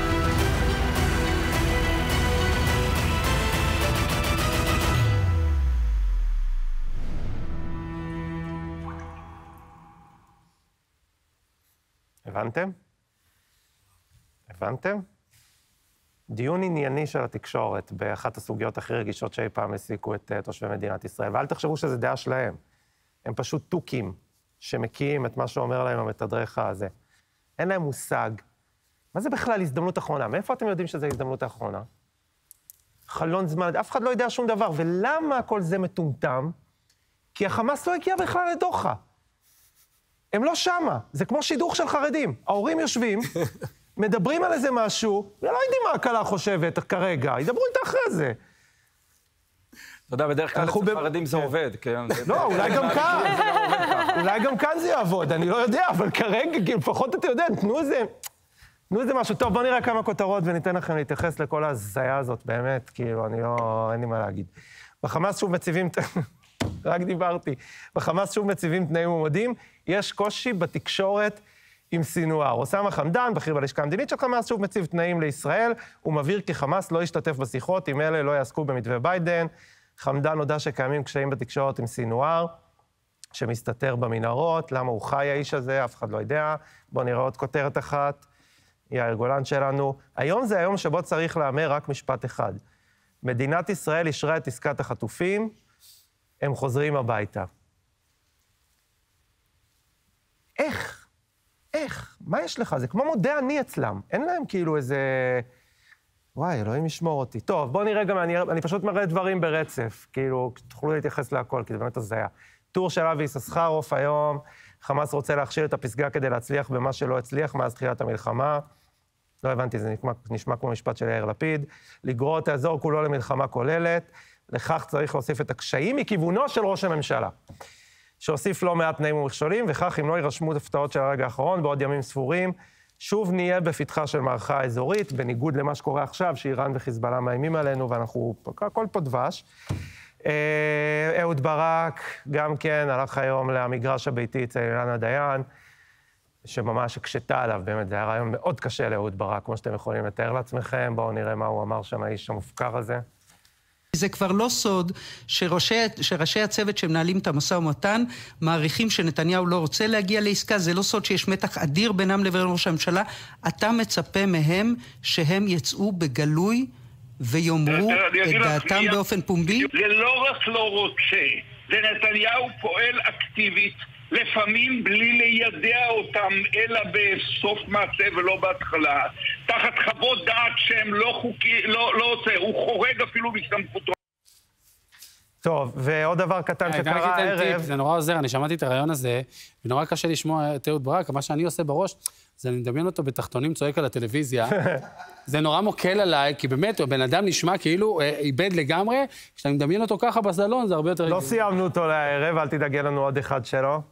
[SPEAKER 1] הבנתם? הבנתם? דיון ענייני של התקשורת באחת הסוגיות הכי רגישות שאי פעם הסיקו את uh, תושבי מדינת ישראל, ואל תחשבו שזה דעה שלהם. הם פשוט טוקים שמקיאים את מה שאומר להם המתדרך הזה. אין להם מושג. מה זה בכלל הזדמנות אחרונה? מאיפה אתם יודעים שזה הזדמנות האחרונה? חלון זמן, אף אחד לא יודע שום דבר. ולמה כל זה מטומטם? כי החמאס לא הגיע בכלל לדוחה. הם לא שמה. זה כמו שידוך של חרדים. ההורים יושבים, מדברים על איזה משהו, ולא יודעים מה הקהלה חושבת כרגע. ידברו איתה אחרי זה.
[SPEAKER 3] אתה יודע, בדרך כלל אצל חרדים זה עובד, כן?
[SPEAKER 1] לא, אולי גם כאן. אולי גם כאן זה יעבוד, אני לא יודע, אבל כרגע, לפחות אתה יודע, תנו איזה... תנו איזה משהו. טוב, בואו נראה כמה כותרות וניתן לכם להתייחס לכל ההזיה הזאת, באמת, כאילו, אני לא... אין לי מה להגיד. בחמאס שוב מציבים... רק דיברתי. בחמאס שוב מציבים תנאים ומועדים. יש קושי בתקשורת עם סינואר. אוסאמה חמדאן, בכיר בלשכה המדינית של חמאס, שוב מציב תנאים לישראל, הוא מבהיר כי חמאס לא ישתתף בשיחות, אם אלה לא יעסקו במתווה ביידן. חמדאן הודע שקיימים קשיים בתקשורת עם סינואר, שמסתתר במנהרות, למה הוא חי האיש הזה, אף אחד לא יודע. בואו נראה עוד כותרת אחת. יאיר גולן שלנו. היום זה היום שבו צריך לאמר רק משפט אחד. מדינת ישראל אישרה את עסקת החטופים, הם חוזרים הביתה. איך? איך? מה יש לך? זה כמו מודה אני אצלם. אין להם כאילו איזה... וואי, אלוהים ישמור אותי. טוב, בואו נראה גם, אני, אני פשוט מראה דברים ברצף, כאילו, תוכלו להתייחס להכל, כי זה באמת הזיה. טור של אבי יששכרוף היום, חמאס רוצה להכשיל את הפסגה כדי להצליח במה שלא הצליח מאז תחילת המלחמה. לא הבנתי, זה נשמע, נשמע כמו משפט של יאיר לפיד. לגרור את האזור כולו למלחמה כוללת, לכך צריך להוסיף את הקשיים מכיוונו של ראש הממשלה, שהוסיף לא מעט תנאים ומכשולים, וכך אם לא יירשמו הפתעות של הרגע האחרון, בעוד ימים ספורים, שוב נהיה בפתחה של מערכה אזורית, בניגוד למה שקורה עכשיו, שאיראן וחיזבאללה מאיימים עלינו, ואנחנו, הכל פה דבש. אהוד ברק, גם כן, הלך היום למגרש הביתי אצל אילנה דיין, שממש הקשתה עליו, באמת, זה היה רעיון מאוד קשה לאהוד ברק, כמו שאתם יכולים לתאר לעצמכם. בואו נראה מה הוא אמר שם, האיש המופקר הזה.
[SPEAKER 16] זה כבר לא סוד שראשי, שראשי הצוות שמנהלים את המשא ומתן מעריכים שנתניהו לא רוצה להגיע לעסקה, זה לא סוד שיש מתח אדיר בינם לבין ראש הממשלה. אתה מצפה מהם שהם יצאו בגלוי ויאמרו את דעתם באופן פומבי?
[SPEAKER 17] זה לא רק לא רוצה, זה נתניהו פועל אקטיבית, לפעמים בלי לידע אותם, אלא בסוף מעשה ולא בהתחלה, תחת חוות דעת שהם לא חוקי, לא, לא עושה, הוא חורג אפילו מסמכותו.
[SPEAKER 1] טוב, ועוד דבר קטן שקרה הערב.
[SPEAKER 2] זה נורא עוזר, אני שמעתי את הרעיון הזה, ונורא קשה לשמוע את אהוד ברק, מה שאני עושה בראש, זה אני מדמיין אותו בתחתונים צועק על הטלוויזיה, זה נורא מוקל עליי, כי באמת, הבן אדם נשמע כאילו איבד לגמרי, כשאני מדמיין אותו ככה בסלון, זה הרבה יותר...
[SPEAKER 1] לא סיימנו אותו לערב, אל תדאגי לנו עוד אחד שלו.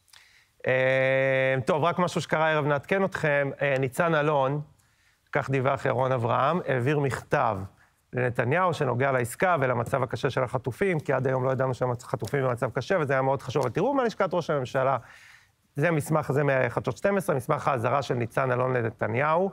[SPEAKER 1] טוב, רק משהו שקרה הערב, נעדכן אתכם, ניצן אלון, כך דיווח ירון אברהם, העביר מכתב לנתניהו שנוגע לעסקה ולמצב הקשה של החטופים, כי עד היום לא ידענו שהחטופים במצב קשה, וזה היה מאוד חשוב. אבל תראו מה לשכת ראש הממשלה, זה מסמך, זה מחדשות שתים עשרה, מסמך האזהרה של ניצן אלון לנתניהו,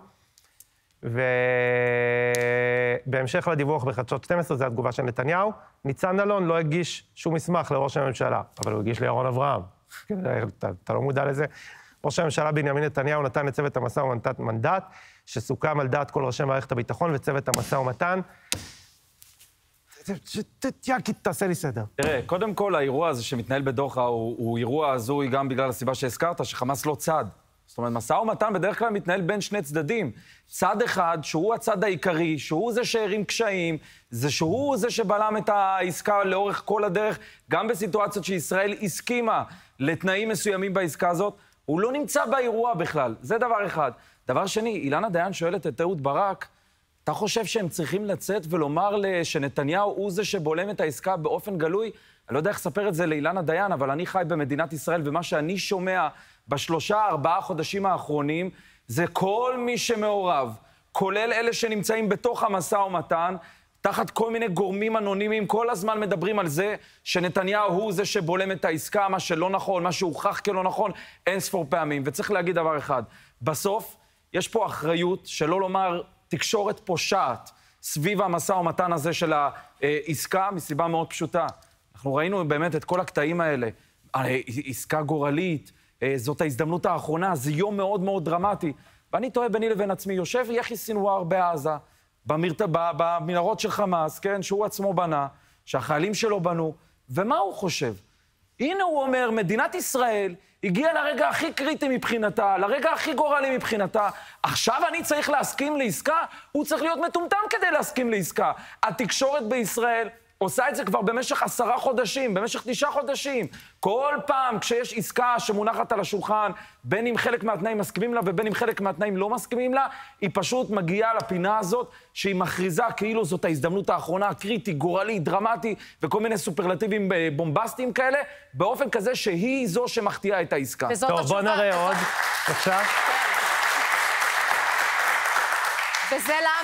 [SPEAKER 1] ובהמשך לדיווח בחדשות שתים עשרה, זה התגובה של נתניהו, ניצן אלון לא הגיש שום מסמך לראש הממשלה, אבל הוא הגיש לירון אברהם. אתה, אתה לא מודע לזה. ראש הממשלה בנימין נתניהו נתן לצוות המשא ומתן מנדט, שסוכם על דעת כל ראשי מערכת הביטחון וצוות המשא ומתן. יאקי, תעשה לי סדר.
[SPEAKER 3] תראה, קודם כל, האירוע הזה שמתנהל בדוחה הוא, הוא אירוע הזוי גם בגלל הסיבה שהזכרת, שחמאס לא צד. זאת אומרת, משא ומתן בדרך כלל מתנהל בין שני צדדים. צד אחד, שהוא הצד העיקרי, שהוא זה שהרים קשיים, זה שהוא זה שבלם את העסקה לאורך כל הדרך, גם בסיטואציות שישראל הסכימה לתנאים מסוימים בעסקה הזאת, הוא לא נמצא באירוע בכלל. זה דבר אחד. דבר שני, אילנה דיין שואלת את אהוד ברק, אתה חושב שהם צריכים לצאת ולומר שנתניהו הוא זה שבולם את העסקה באופן גלוי? אני לא יודע איך לספר את זה לאילנה דיין, אבל אני חי במדינת ישראל, ומה שאני שומע בשלושה, ארבעה חודשים האחרונים, זה כל מי שמעורב, כולל אלה שנמצאים בתוך המשא ומתן, תחת כל מיני גורמים אנונימיים, כל הזמן מדברים על זה שנתניהו הוא זה שבולם את העסקה, מה שלא נכון, מה שהוכח כלא נכון, אין ספור פעמים. וצריך להגיד דבר אחד, בסוף יש פה אחריות, שלא לומר תקשורת פושעת, סביב המשא ומתן הזה של העסקה, מסיבה מאוד פשוטה. אנחנו ראינו באמת את כל הקטעים האלה, עסקה גורלית, זאת ההזדמנות האחרונה, זה יום מאוד מאוד דרמטי. ואני טועה ביני לבין עצמי, יושב יחי סינואר בעזה, במרת... במנהרות של חמאס, כן, שהוא עצמו בנה, שהחיילים שלו בנו, ומה הוא חושב? הנה הוא אומר, מדינת ישראל הגיעה לרגע הכי קריטי מבחינתה, לרגע הכי גורלי מבחינתה, עכשיו אני צריך להסכים לעסקה? הוא צריך להיות מטומטם כדי להסכים לעסקה. התקשורת בישראל עושה את זה כבר במשך עשרה חודשים, במשך תשעה חודשים. כל פעם כשיש עסקה שמונחת על השולחן, בין אם חלק מהתנאים מסכימים לה ובין אם חלק מהתנאים לא מסכימים לה, היא פשוט מגיעה לפינה הזאת שהיא מכריזה כאילו זאת ההזדמנות האחרונה, קריטי, גורלי, דרמטי, וכל מיני סופרלטיבים בומבסטיים כאלה, באופן כזה שהיא זו שמחטיאה את העסקה.
[SPEAKER 1] טוב, בוא נראה עוד. עכשיו.
[SPEAKER 5] וזה למה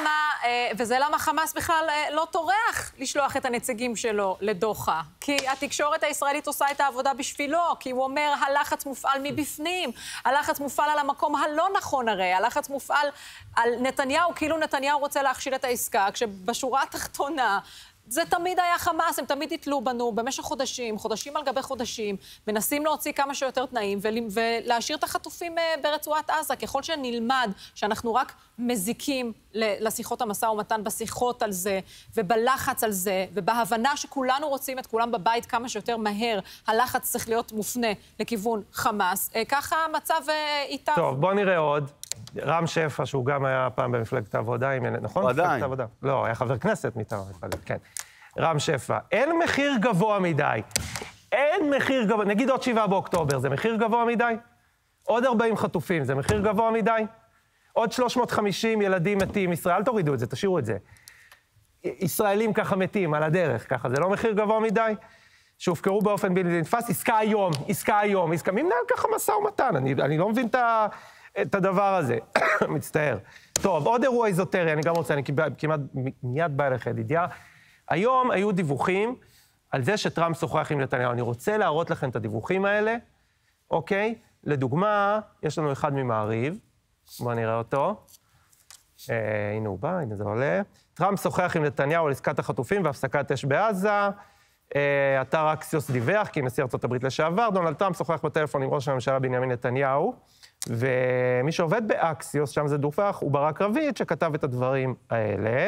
[SPEAKER 5] וזה למה חמאס בכלל לא טורח לשלוח את הנציגים שלו לדוחה. כי התקשורת הישראלית עושה את העבודה בשבילו, כי הוא אומר, הלחץ מופעל מבפנים, הלחץ מופעל על המקום הלא נכון הרי, הלחץ מופעל על נתניהו, כאילו נתניהו רוצה להכשיל את העסקה, כשבשורה התחתונה, זה תמיד היה חמאס, הם תמיד התלו בנו במשך חודשים, חודשים על גבי חודשים, מנסים להוציא כמה שיותר תנאים ולהשאיר את החטופים ברצועת עזה. ככל שנלמד שאנחנו רק מזיקים לשיחות המשא ומתן, בשיחות על זה ובלחץ על זה, ובהבנה שכולנו רוצים את כולם בבית כמה שיותר מהר, הלחץ צריך להיות מופנה לכיוון חמאס. ככה המצב איתה.
[SPEAKER 1] טוב, בוא נראה עוד. רם שפע, שהוא גם היה פעם במפלגת העבודה, נכון?
[SPEAKER 6] עדיין.
[SPEAKER 1] לא, היה חבר כנסת מטעם המפלגת, כן. רם שפע, אין מחיר גבוה מדי. אין מחיר גבוה, נגיד עוד שבעה באוקטובר, זה מחיר גבוה מדי? עוד ארבעים חטופים, זה מחיר גבוה מדי? עוד שלוש מאות וחמישים ילדים מתים, ישראל, אל תורידו את זה, תשאירו את זה. ישראלים ככה מתים, על הדרך, ככה, זה לא מחיר גבוה מדי? שהופקרו באופן בלתי נתפס, עסקה היום, עסקה היום, עסקה, מי מנהל ככה משא ומתן? אני, אני לא מבין את ה... את הדבר הזה, מצטער. טוב, עוד אירוע איזוטרי, אני גם רוצה, אני כמעט מיד בא אליך, ידידיה. היום היו דיווחים על זה שטראמפ שוחח עם נתניהו. אני רוצה להראות לכם את הדיווחים האלה, אוקיי? לדוגמה, יש לנו אחד ממעריב, בואו נראה אותו. אה, הנה הוא בא, הנה זה עולה. טראמפ שוחח עם נתניהו על עסקת החטופים והפסקת אש בעזה. אה, אתר אקסיוס דיווח, כי נשיא ארצות הברית לשעבר, דונלד טראמפ שוחח בטלפון עם ראש הממשלה בנימין נתניהו. ומי שעובד באקסיוס, שם זה דופח, הוא ברק רביד, שכתב את הדברים האלה.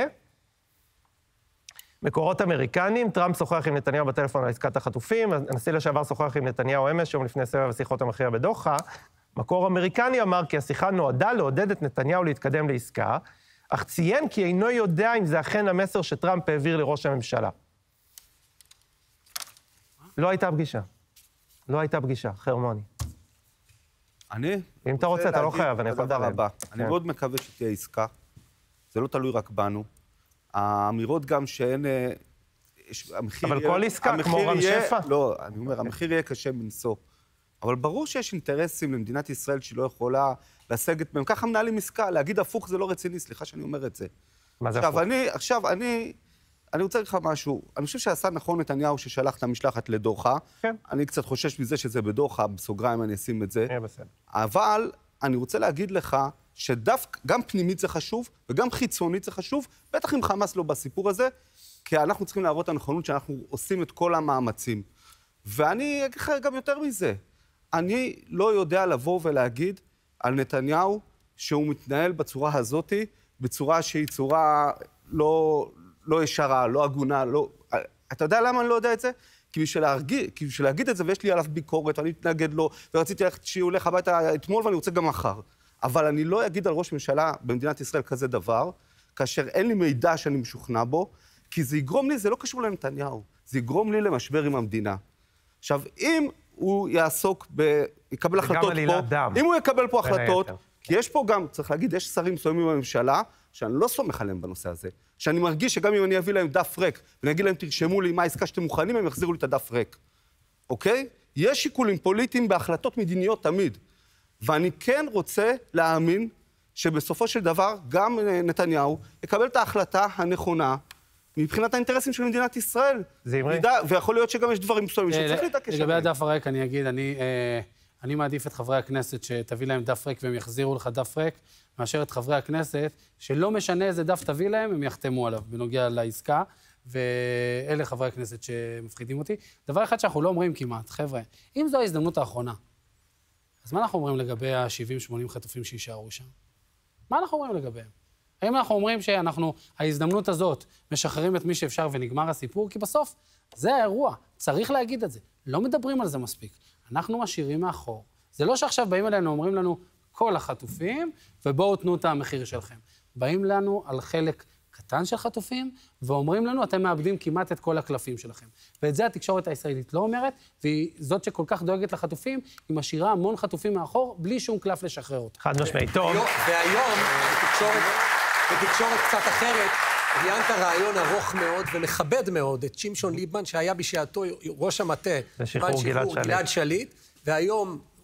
[SPEAKER 1] מקורות אמריקנים, טראמפ שוחח עם נתניהו בטלפון על עסקת החטופים, הנשיא לשעבר שוחח עם נתניהו אמש, יום לפני סבב השיחות המכריע בדוחה. מקור אמריקני אמר כי השיחה נועדה לעודד את נתניהו להתקדם לעסקה, אך ציין כי אינו יודע אם זה אכן המסר שטראמפ העביר לראש הממשלה. לא הייתה פגישה. לא הייתה פגישה, חרמוני.
[SPEAKER 6] אני?
[SPEAKER 1] אם אתה רוצה, אתה לא חייב, אני יכול לדבר.
[SPEAKER 6] אני מאוד מקווה שתהיה עסקה. זה לא תלוי רק בנו. האמירות גם שאין...
[SPEAKER 1] אבל כל עסקה, כמו רם שפע?
[SPEAKER 6] לא, אני אומר, המחיר יהיה קשה מנשוא. אבל ברור שיש אינטרסים למדינת ישראל שהיא לא יכולה לסגת מהם. ככה מנהלים עסקה, להגיד הפוך זה לא רציני, סליחה שאני אומר את זה.
[SPEAKER 1] מה זה הפוך?
[SPEAKER 6] עכשיו, אני... אני רוצה להגיד לך משהו. אני חושב שעשה נכון נתניהו ששלח את המשלחת לדוחה. כן. אני קצת חושש מזה שזה בדוחה, בסוגריים אני אשים את זה.
[SPEAKER 1] יהיה בסדר.
[SPEAKER 6] אבל אני רוצה להגיד לך שדווקא גם פנימית זה חשוב, וגם חיצונית זה חשוב, בטח אם חמאס לא בסיפור הזה, כי אנחנו צריכים להראות את הנכונות שאנחנו עושים את כל המאמצים. ואני אגיד לך גם יותר מזה. אני לא יודע לבוא ולהגיד על נתניהו שהוא מתנהל בצורה הזאת, בצורה שהיא צורה לא... לא ישרה, לא הגונה, לא... אתה יודע למה אני לא יודע את זה? כי בשביל להגיד, כי בשביל להגיד את זה, ויש לי עליו ביקורת, אני מתנגד לו, ורציתי ללכת שהוא הולך הביתה אתמול, ואני רוצה גם מחר. אבל אני לא אגיד על ראש ממשלה במדינת ישראל כזה דבר, כאשר אין לי מידע שאני משוכנע בו, כי זה יגרום לי, זה לא קשור לנתניהו, זה יגרום לי למשבר עם המדינה. עכשיו, אם הוא יעסוק ב... יקבל החלטות פה, דם. אם הוא יקבל פה החלטות, כי יש פה גם, צריך להגיד, יש שרים מסוימים בממשלה, שאני לא סומך עליהם בנושא הזה, שאני מרגיש שגם אם אני אביא להם דף ריק, ואני אגיד להם, תרשמו לי מה העסקה שאתם מוכנים, הם יחזירו לי את הדף ריק. אוקיי? יש שיקולים פוליטיים בהחלטות מדיניות תמיד. ואני כן רוצה להאמין שבסופו של דבר, גם נתניהו יקבל את ההחלטה הנכונה, מבחינת האינטרסים של מדינת ישראל.
[SPEAKER 1] זה אמרי.
[SPEAKER 6] ויכול להיות שגם יש דברים מסוימים שצריך להתעקש עליהם.
[SPEAKER 2] לגבי הדף הריק, אני אגיד, אני... אני מעדיף את חברי הכנסת שתביא להם דף ריק והם יחזירו לך דף ריק, מאשר את חברי הכנסת שלא משנה איזה דף תביא להם, הם יחתמו עליו בנוגע לעסקה, ואלה חברי הכנסת שמפחידים אותי. דבר אחד שאנחנו לא אומרים כמעט, חבר'ה, אם זו ההזדמנות האחרונה, אז מה אנחנו אומרים לגבי ה-שבעים שמונים חטופים שישארו שם? מה אנחנו אומרים לגביהם? האם אנחנו אומרים שאנחנו, ההזדמנות הזאת, משחררים את מי שאפשר ונגמר הסיפור? כי בסוף זה האירוע, צריך להגיד את זה. לא מדברים על זה מספיק. אנחנו משאירים מאחור. זה לא שעכשיו באים אלינו, אומרים לנו, כל החטופים, ובואו תנו את המחיר שלכם. באים לנו על חלק קטן של חטופים, ואומרים לנו, אתם מאבדים כמעט את כל הקלפים שלכם. ואת זה התקשורת הישראלית לא אומרת, והיא זאת שכל כך דואגת לחטופים, היא משאירה המון חטופים מאחור, בלי שום קלף לשחרר אותם.
[SPEAKER 1] חד משמעית, טוב.
[SPEAKER 4] והיום, בתקשורת, בתקשורת קצת אחרת, ראיינת רעיון ארוך מאוד ומכבד מאוד את שמשון ליבמן, שהיה בשעתו ראש המטה,
[SPEAKER 1] לשחרור גלעד שליט.
[SPEAKER 4] גלעד שליט, והיום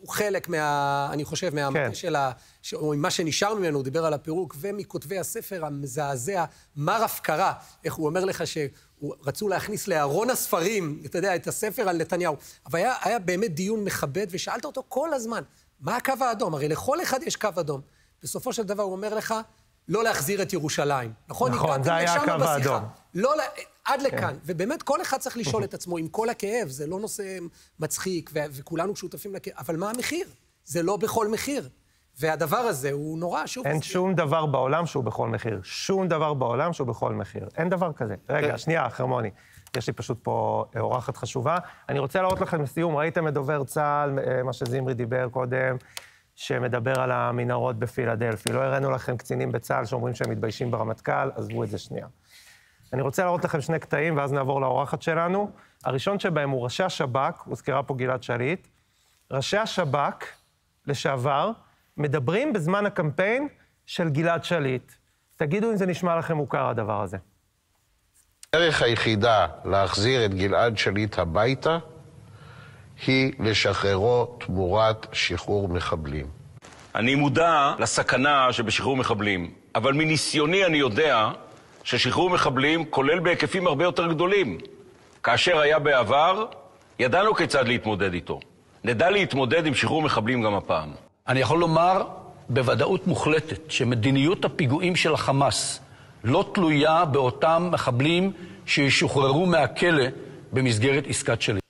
[SPEAKER 4] הוא חלק מה... אני חושב, מהמטה
[SPEAKER 1] כן.
[SPEAKER 4] של ה... או מה שנשאר ממנו, הוא דיבר על הפירוק, ומכותבי הספר המזעזע, מר הפקרה, איך הוא אומר לך שרצו להכניס לארון הספרים, אתה יודע, את הספר על נתניהו. אבל היה, היה באמת דיון מכבד, ושאלת אותו כל הזמן, מה הקו האדום? הרי לכל אחד יש קו אדום. בסופו של דבר הוא אומר לך, לא להחזיר את ירושלים. נכון?
[SPEAKER 1] נכון, זה היה הקו האדום.
[SPEAKER 4] לא, עד לכאן. ובאמת כל אחד צריך לשאול את עצמו, עם כל הכאב, זה לא נושא מצחיק, וכולנו שותפים לכאב, אבל מה המחיר? זה לא בכל מחיר. והדבר הזה הוא נורא, שוב...
[SPEAKER 1] אין שום דבר בעולם שהוא בכל מחיר. שום דבר בעולם שהוא בכל מחיר. אין דבר כזה. רגע, שנייה, חרמוני. יש לי פשוט פה אורחת חשובה. אני רוצה להראות לכם לסיום, ראיתם את דובר צה"ל, מה שזמרי דיבר קודם, שמדבר על המנהרות בפילדלפי. לא הראינו לכם קצינים בצה"ל שאומרים שהם מתביישים ברמטכ"ל, עזבו את זה שנייה. אני רוצה להראות לכם שני קטעים, ואז נעבור לאורחת שלנו. הראשון שבהם הוא ראשי השב"כ, הוזכרה פה גלעד שליט. ראשי השב"כ לשעבר מדברים בזמן הקמפיין של גלעד שליט. תגידו אם זה נשמע לכם מוכר הדבר הזה.
[SPEAKER 18] הדרך היחידה להחזיר את גלעד שליט הביתה היא לשחררו תמורת שחרור מחבלים.
[SPEAKER 19] אני מודע לסכנה שבשחרור מחבלים, אבל מניסיוני אני יודע ששחרור מחבלים כולל בהיקפים הרבה יותר גדולים. כאשר היה בעבר, ידענו כיצד להתמודד איתו. נדע להתמודד עם שחרור מחבלים גם הפעם.
[SPEAKER 20] אני יכול לומר בוודאות מוחלטת שמדיניות הפיגועים של החמאס לא תלויה באותם מחבלים שישוחררו מהכלא במסגרת עסקת שליט.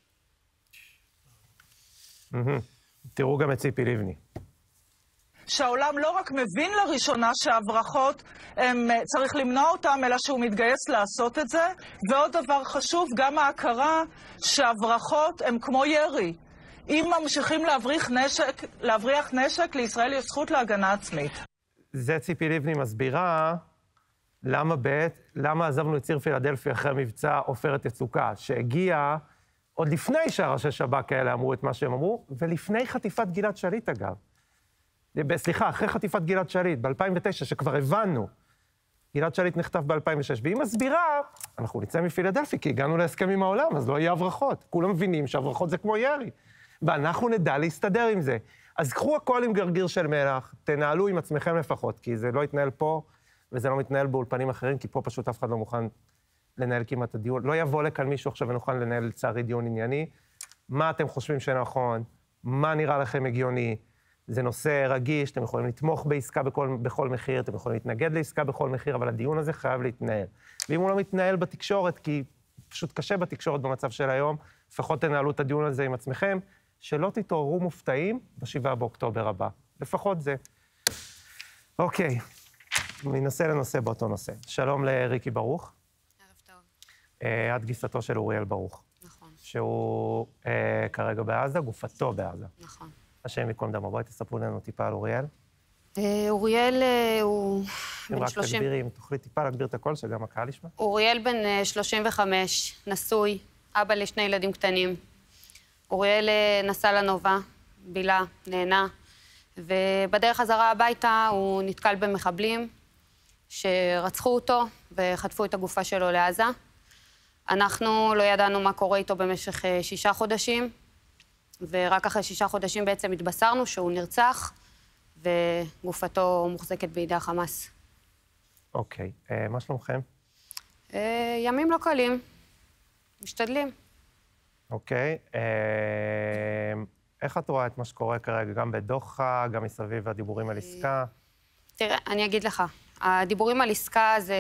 [SPEAKER 1] תראו גם את ציפי לבני.
[SPEAKER 21] שהעולם לא רק מבין לראשונה שהברחות הם, צריך למנוע אותם, אלא שהוא מתגייס לעשות את זה. ועוד דבר חשוב, גם ההכרה שהברחות הם כמו ירי. אם ממשיכים להבריח נשק, להבריח נשק, לישראל יש זכות להגנה עצמית.
[SPEAKER 1] זה ציפי לבני מסבירה למה בעת, למה עזבנו את ציר פילדלפי אחרי מבצע עופרת יצוקה, שהגיע עוד לפני שהראשי שב"כ האלה אמרו את מה שהם אמרו, ולפני חטיפת גלעד שליט אגב. סליחה, אחרי חטיפת גלעד שליט, ב-אלפיים ותשע, שכבר הבנו. גלעד שליט נחטף ב-אלפיים ושש, והיא מסבירה, אנחנו נצא מפילדלפי, כי הגענו להסכם עם העולם, אז לא יהיה הברחות. כולם מבינים שהברחות זה כמו ירי. ואנחנו נדע להסתדר עם זה. אז קחו הכל עם גרגיר של מלח, תנהלו עם עצמכם לפחות, כי זה לא יתנהל פה, וזה לא מתנהל באולפנים אחרים, כי פה פשוט אף אחד לא מוכן לנהל כמעט את הדיון. לא יבוא לכאן מישהו עכשיו ונוכל לנהל לצערי דיון ענייני. מה אתם חושבים שנכון? מה נראה לכם הגיוני? זה נושא רגיש, אתם יכולים לתמוך בעסקה בכל, בכל מחיר, אתם יכולים להתנגד לעסקה בכל מחיר, אבל הדיון הזה חייב להתנהל. ואם הוא לא מתנהל בתקשורת, כי פשוט קשה בתקשורת במצב של היום, לפחות תנהלו את הדיון הזה עם עצמכם, שלא תתעוררו מופתעים בשבעה באוקטובר הבא. לפחות זה. אוקיי, ננסה לנושא באותו נושא. שלום לריקי ברוך.
[SPEAKER 22] ערב טוב.
[SPEAKER 1] את גיסתו של אוריאל ברוך.
[SPEAKER 22] נכון.
[SPEAKER 1] שהוא אה, כרגע בעזה, גופתו בעזה.
[SPEAKER 22] נכון.
[SPEAKER 1] השם יקום דמו. בואי תספרו לנו טיפה על אוריאל.
[SPEAKER 22] אוריאל הוא בן שלושים...
[SPEAKER 1] אם רק תגבירי, אם תוכלי טיפה להגביר את הקול, שגם הקהל ישמע.
[SPEAKER 22] אוריאל בן שלושים וחמש, נשוי, אבא לשני ילדים קטנים. אוריאל נסע לנובה, בילה, נהנה, ובדרך חזרה הביתה הוא נתקל במחבלים שרצחו אותו וחטפו את הגופה שלו לעזה. אנחנו לא ידענו מה קורה איתו במשך שישה חודשים, ורק אחרי שישה חודשים בעצם התבשרנו שהוא נרצח, וגופתו מוחזקת בידי החמאס.
[SPEAKER 1] אוקיי, אה, מה שלומכם?
[SPEAKER 22] אה, ימים לא קלים, משתדלים.
[SPEAKER 1] אוקיי, אה, איך את רואה את מה שקורה כרגע, גם בדוחה, גם מסביב הדיבורים על עסקה?
[SPEAKER 22] תראה, אני אגיד לך, הדיבורים על עסקה זה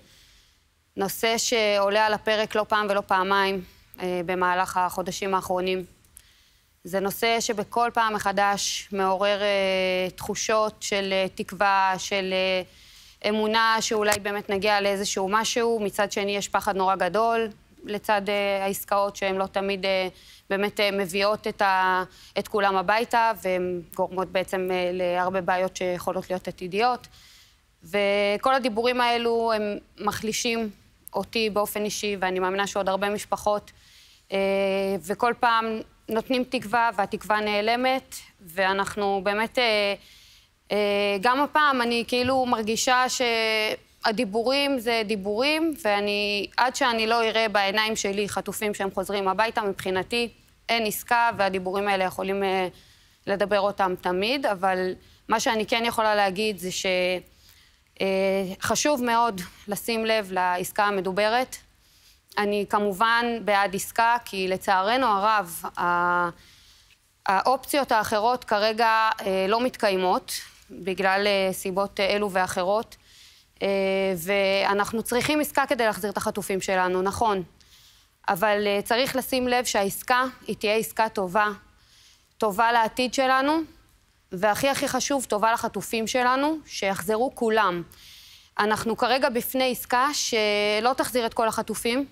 [SPEAKER 22] נושא שעולה על הפרק לא פעם ולא פעמיים אה, במהלך החודשים האחרונים. זה נושא שבכל פעם מחדש מעורר אה, תחושות של אה, תקווה, של אה, אמונה שאולי באמת נגיע לאיזשהו משהו. מצד שני יש פחד נורא גדול לצד אה, העסקאות שהן לא תמיד אה, באמת אה, מביאות את, ה, את כולם הביתה, והן גורמות בעצם אה, להרבה בעיות שיכולות להיות עתידיות. וכל הדיבורים האלו הם מחלישים אותי באופן אישי, ואני מאמינה שעוד הרבה משפחות, אה, וכל פעם נותנים תקווה, והתקווה נעלמת, ואנחנו באמת, אה, אה, גם הפעם אני כאילו מרגישה שהדיבורים זה דיבורים, ואני, עד שאני לא אראה בעיניים שלי חטופים שהם חוזרים הביתה, מבחינתי אין עסקה, והדיבורים האלה יכולים אה, לדבר אותם תמיד, אבל מה שאני כן יכולה להגיד זה שחשוב מאוד לשים לב לעסקה המדוברת. אני כמובן בעד עסקה, כי לצערנו הרב, האופציות האחרות כרגע לא מתקיימות, בגלל סיבות אלו ואחרות, ואנחנו צריכים עסקה כדי להחזיר את החטופים שלנו, נכון. אבל צריך לשים לב שהעסקה היא תהיה עסקה טובה, טובה לעתיד שלנו, והכי הכי חשוב, טובה לחטופים שלנו, שיחזרו כולם. אנחנו כרגע בפני עסקה שלא תחזיר את כל החטופים,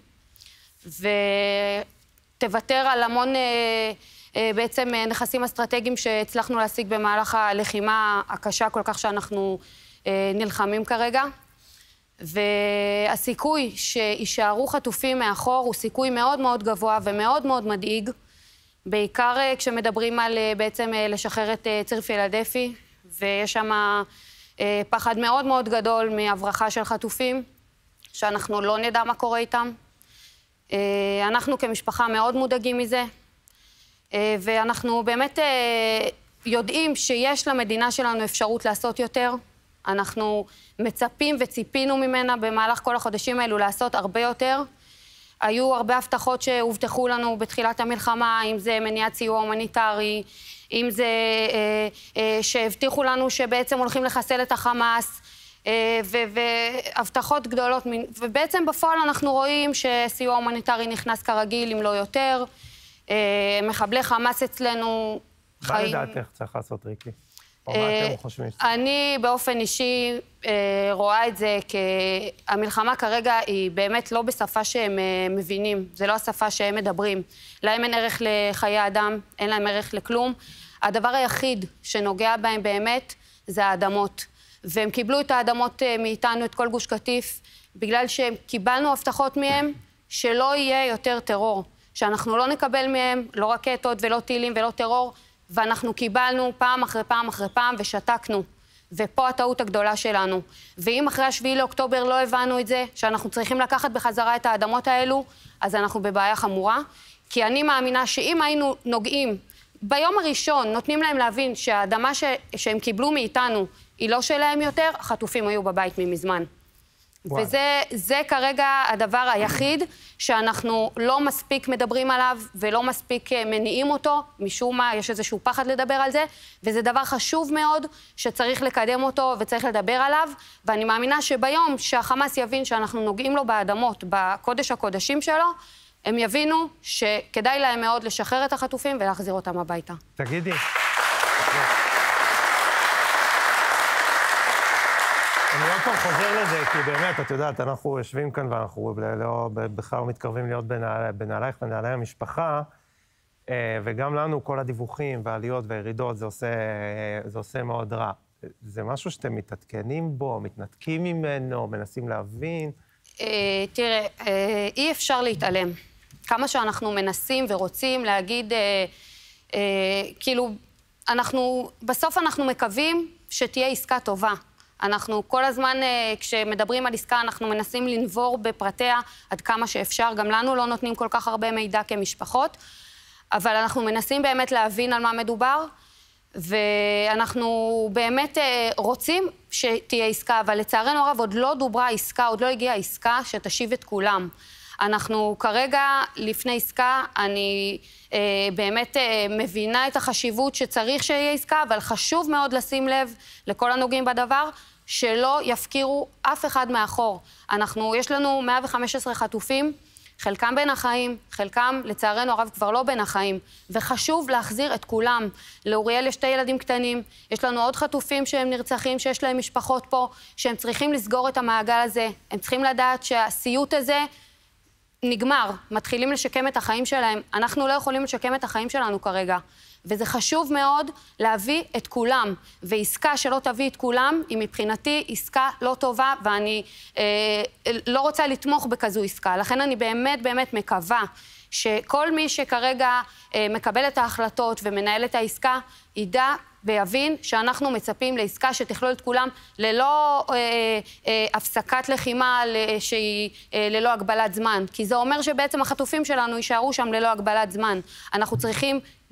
[SPEAKER 22] ותוותר על המון בעצם נכסים אסטרטגיים שהצלחנו להשיג במהלך הלחימה הקשה כל כך שאנחנו נלחמים כרגע. והסיכוי שישארו חטופים מאחור הוא סיכוי מאוד מאוד גבוה ומאוד מאוד מדאיג, בעיקר כשמדברים על בעצם לשחרר את ציר פילדלפי, ויש שם פחד מאוד מאוד גדול מהברחה של חטופים, שאנחנו לא נדע מה קורה איתם. אנחנו כמשפחה מאוד מודאגים מזה, ואנחנו באמת יודעים שיש למדינה שלנו אפשרות לעשות יותר. אנחנו מצפים וציפינו ממנה במהלך כל החודשים האלו לעשות הרבה יותר. היו הרבה הבטחות שהובטחו לנו בתחילת המלחמה, אם זה מניעת סיוע הומניטרי, אם זה אה, אה, שהבטיחו לנו שבעצם הולכים לחסל את החמאס, אה, והבטחות גדולות, ובעצם בפועל אנחנו רואים שסיוע הומניטרי נכנס כרגיל, אם לא יותר. אה, מחבלי חמאס אצלנו חיים...
[SPEAKER 1] מה לדעתך צריך לעשות, ריקי? או מה אתם חושבים?
[SPEAKER 22] אני באופן אישי רואה את זה שהמלחמה כרגע היא באמת לא בשפה שהם מבינים, זה לא השפה שהם מדברים. להם אין ערך לחיי אדם, אין להם ערך לכלום. הדבר היחיד שנוגע בהם באמת זה האדמות. והם קיבלו את האדמות מאיתנו, את כל גוש קטיף, בגלל שהם קיבלנו הבטחות מהם שלא יהיה יותר טרור. שאנחנו לא נקבל מהם לא רקטות ולא טילים ולא טרור, ואנחנו קיבלנו פעם אחרי פעם אחרי פעם ושתקנו. ופה הטעות הגדולה שלנו. ואם אחרי השביעי לאוקטובר לא הבנו את זה, שאנחנו צריכים לקחת בחזרה את האדמות האלו, אז אנחנו בבעיה חמורה. כי אני מאמינה שאם היינו נוגעים, ביום הראשון נותנים להם להבין שהאדמה ש... שהם קיבלו מאיתנו היא לא שלהם יותר, החטופים היו בבית ממזמן. וואו. וזה זה כרגע הדבר היחיד שאנחנו לא מספיק מדברים עליו ולא מספיק מניעים אותו, משום מה יש איזשהו פחד לדבר על זה, וזה דבר חשוב מאוד שצריך לקדם אותו וצריך לדבר עליו, ואני מאמינה שביום שהחמאס יבין שאנחנו נוגעים לו באדמות, בקודש הקודשים שלו, הם יבינו שכדאי להם מאוד לשחרר את החטופים ולהחזיר אותם הביתה.
[SPEAKER 1] תגידי. אני עוד פעם חוזר לזה, כי באמת, את יודעת, אנחנו יושבים כאן ואנחנו לא, בכלל לא מתקרבים להיות בנעלייך ונעלי המשפחה, וגם לנו כל הדיווחים והעליות והירידות, זה עושה, זה עושה מאוד רע. זה משהו שאתם מתעדכנים בו, מתנתקים ממנו, מנסים להבין?
[SPEAKER 22] תראה, אי אפשר להתעלם. כמה שאנחנו מנסים ורוצים להגיד, כאילו, אנחנו, בסוף אנחנו מקווים שתהיה עסקה טובה. אנחנו כל הזמן, כשמדברים על עסקה, אנחנו מנסים לנבור בפרטיה עד כמה שאפשר. גם לנו לא נותנים כל כך הרבה מידע כמשפחות, אבל אנחנו מנסים באמת להבין על מה מדובר, ואנחנו באמת רוצים שתהיה עסקה, אבל לצערנו הרב עוד לא דוברה עסקה, עוד לא הגיעה עסקה שתשיב את כולם. אנחנו כרגע לפני עסקה, אני אה, באמת אה, מבינה את החשיבות שצריך שיהיה עסקה, אבל חשוב מאוד לשים לב לכל הנוגעים בדבר, שלא יפקירו אף אחד מאחור. אנחנו, יש לנו מאה וחמש עשרה חטופים, חלקם בין החיים, חלקם לצערנו הרב כבר לא בין החיים, וחשוב להחזיר את כולם. לאוריאל יש שתי ילדים קטנים, יש לנו עוד חטופים שהם נרצחים, שיש להם משפחות פה, שהם צריכים לסגור את המעגל הזה, הם צריכים לדעת שהסיוט הזה נגמר, מתחילים לשקם את החיים שלהם. אנחנו לא יכולים לשקם את החיים שלנו כרגע. וזה חשוב מאוד להביא את כולם. ועסקה שלא תביא את כולם, היא מבחינתי עסקה לא טובה, ואני אה, לא רוצה לתמוך בכזו עסקה. לכן אני באמת באמת מקווה שכל מי שכרגע אה, מקבל את ההחלטות ומנהל את העסקה, ידע ויבין שאנחנו מצפים לעסקה שתכלול את כולם ללא אה, אה, הפסקת לחימה שהיא אה, ללא הגבלת זמן. כי זה אומר שבעצם החטופים שלנו יישארו שם ללא הגבלת זמן. אנחנו צריכים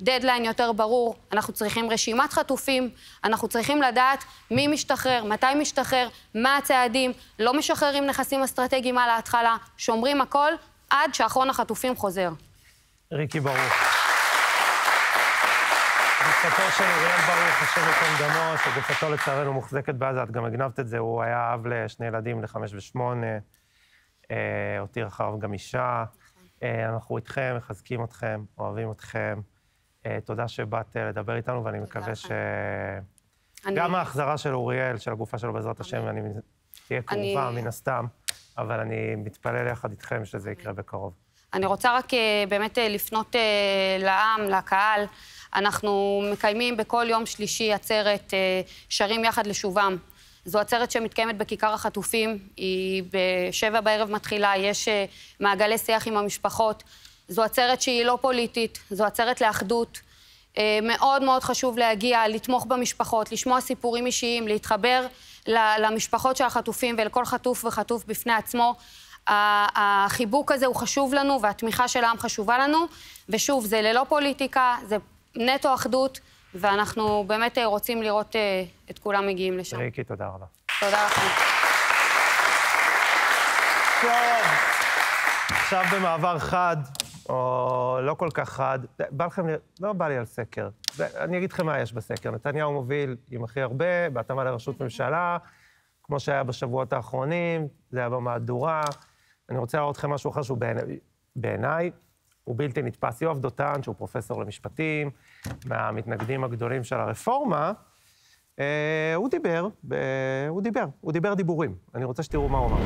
[SPEAKER 22] דדליין יותר ברור, אנחנו צריכים רשימת חטופים, אנחנו צריכים לדעת מי משתחרר, מתי משתחרר, מה הצעדים, לא משחררים נכסים אסטרטגיים על ההתחלה, שומרים הכל עד שאחרון החטופים חוזר.
[SPEAKER 1] ריקי ברוך. גופתו של אוריאל ברוך, השם ייקום דמו, שגופתו לצערנו מוחזקת בעזה, את גם הגנבת את זה, הוא היה אב לשני ילדים, לחמש ושמונה, הותיר אחריו גם אישה. אנחנו איתכם, מחזקים אתכם, אוהבים אתכם. תודה שבאת לדבר איתנו, ואני מקווה שגם ההחזרה של אוריאל, של הגופה שלו בעזרת השם, אני תהיה קרובה מן הסתם, אבל אני מתפלל יחד איתכם שזה יקרה בקרוב.
[SPEAKER 22] אני רוצה רק באמת לפנות לעם, לקהל. אנחנו מקיימים בכל יום שלישי עצרת שרים יחד לשובם. זו עצרת שמתקיימת בכיכר החטופים, היא בשבע בערב מתחילה, יש מעגלי שיח עם המשפחות. זו עצרת שהיא לא פוליטית, זו עצרת לאחדות. מאוד מאוד חשוב להגיע, לתמוך במשפחות, לשמוע סיפורים אישיים, להתחבר למשפחות של החטופים ולכל חטוף וחטוף בפני עצמו. החיבוק הזה הוא חשוב לנו, והתמיכה של העם חשובה לנו, ושוב, זה ללא פוליטיקה, זה נטו אחדות, ואנחנו באמת רוצים לראות את כולם מגיעים לשם.
[SPEAKER 1] ריקי, תודה רבה.
[SPEAKER 22] תודה לכם.
[SPEAKER 1] טוב, עכשיו במעבר חד, או לא כל כך חד, בא לכם, לא בא לי על סקר. אני אגיד לכם מה יש בסקר. נתניהו מוביל עם הכי הרבה, בהתאמה לראשות ממשלה, כמו שהיה בשבועות האחרונים, זה היה במהדורה. אני רוצה להראות לכם משהו אחר שהוא בעיניי, הוא בלתי נתפס. יואב דותן, שהוא פרופסור למשפטים, מהמתנגדים הגדולים של הרפורמה, אה, הוא דיבר, ב... הוא דיבר, הוא דיבר דיבורים. אני רוצה שתראו מה הוא אמר.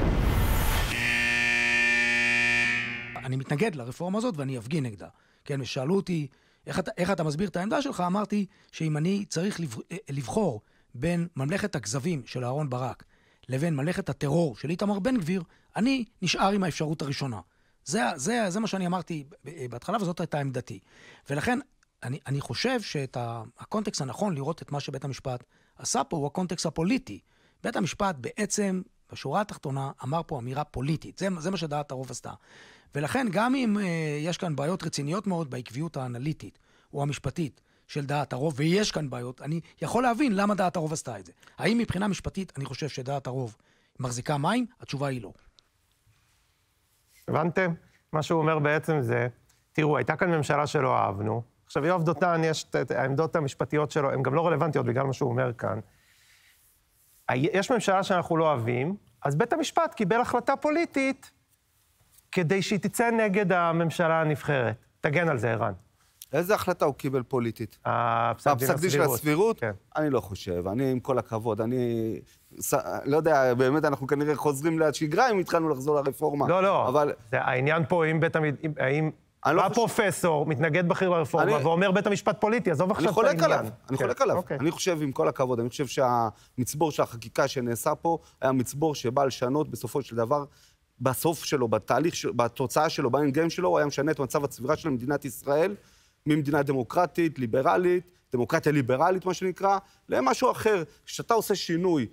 [SPEAKER 7] אני מתנגד לרפורמה הזאת ואני אפגין נגדה. כן, ושאלו אותי, איך אתה, איך אתה מסביר את העמדה שלך? אמרתי שאם אני צריך לבחור בין ממלכת הכזבים של אהרון ברק לבין ממלכת הטרור של איתמר בן גביר, אני נשאר עם האפשרות הראשונה. זה, זה, זה מה שאני אמרתי בהתחלה, וזאת הייתה עמדתי. ולכן, אני, אני חושב שאת הקונטקסט הנכון לראות את מה שבית המשפט עשה פה, הוא הקונטקסט הפוליטי. בית המשפט בעצם, בשורה התחתונה, אמר פה אמירה פוליטית. זה, זה מה שדעת הרוב עשתה. ולכן, גם אם uh, יש כאן בעיות רציניות מאוד בעקביות האנליטית או המשפטית של דעת הרוב, ויש כאן בעיות, אני יכול להבין למה דעת הרוב עשתה את זה. האם מבחינה משפטית אני חושב שדעת הרוב מחזיקה מים? התשובה היא לא.
[SPEAKER 1] הבנתם? מה שהוא אומר בעצם זה, תראו, הייתה כאן ממשלה שלא אהבנו. עכשיו, יואב דותן, יש את העמדות המשפטיות שלו, הן גם לא רלוונטיות בגלל מה שהוא אומר כאן. יש ממשלה שאנחנו לא אוהבים, אז בית המשפט קיבל החלטה פוליטית כדי שהיא תצא נגד הממשלה הנבחרת. תגן על זה, ערן.
[SPEAKER 6] איזה החלטה הוא קיבל פוליטית?
[SPEAKER 1] הפסק דין
[SPEAKER 6] של הסבירות? כן. אני לא חושב, אני עם כל הכבוד, אני לא יודע, באמת אנחנו כנראה חוזרים לשגרה אם התחלנו לחזור לרפורמה.
[SPEAKER 1] לא, לא, אבל העניין פה, אם בית המשפט, האם בא פרופסור, מתנגד בכיר לרפורמה, ואומר בית המשפט פוליטי, עזוב עכשיו את העניין.
[SPEAKER 6] אני חולק עליו, אני חושב עם כל הכבוד, אני חושב שהמצבור של החקיקה שנעשה פה, היה מצבור שבא לשנות בסופו של דבר, בסוף שלו, בתהליך, בתוצאה שלו, באנגיים שלו, הוא היה משנה את מצב הצבירה של מדינת ישראל, ממדינה דמוקרטית, ליברלית, דמוקרטיה ליברלית, מה שנקרא, למשהו אחר. כשאתה עושה שינוי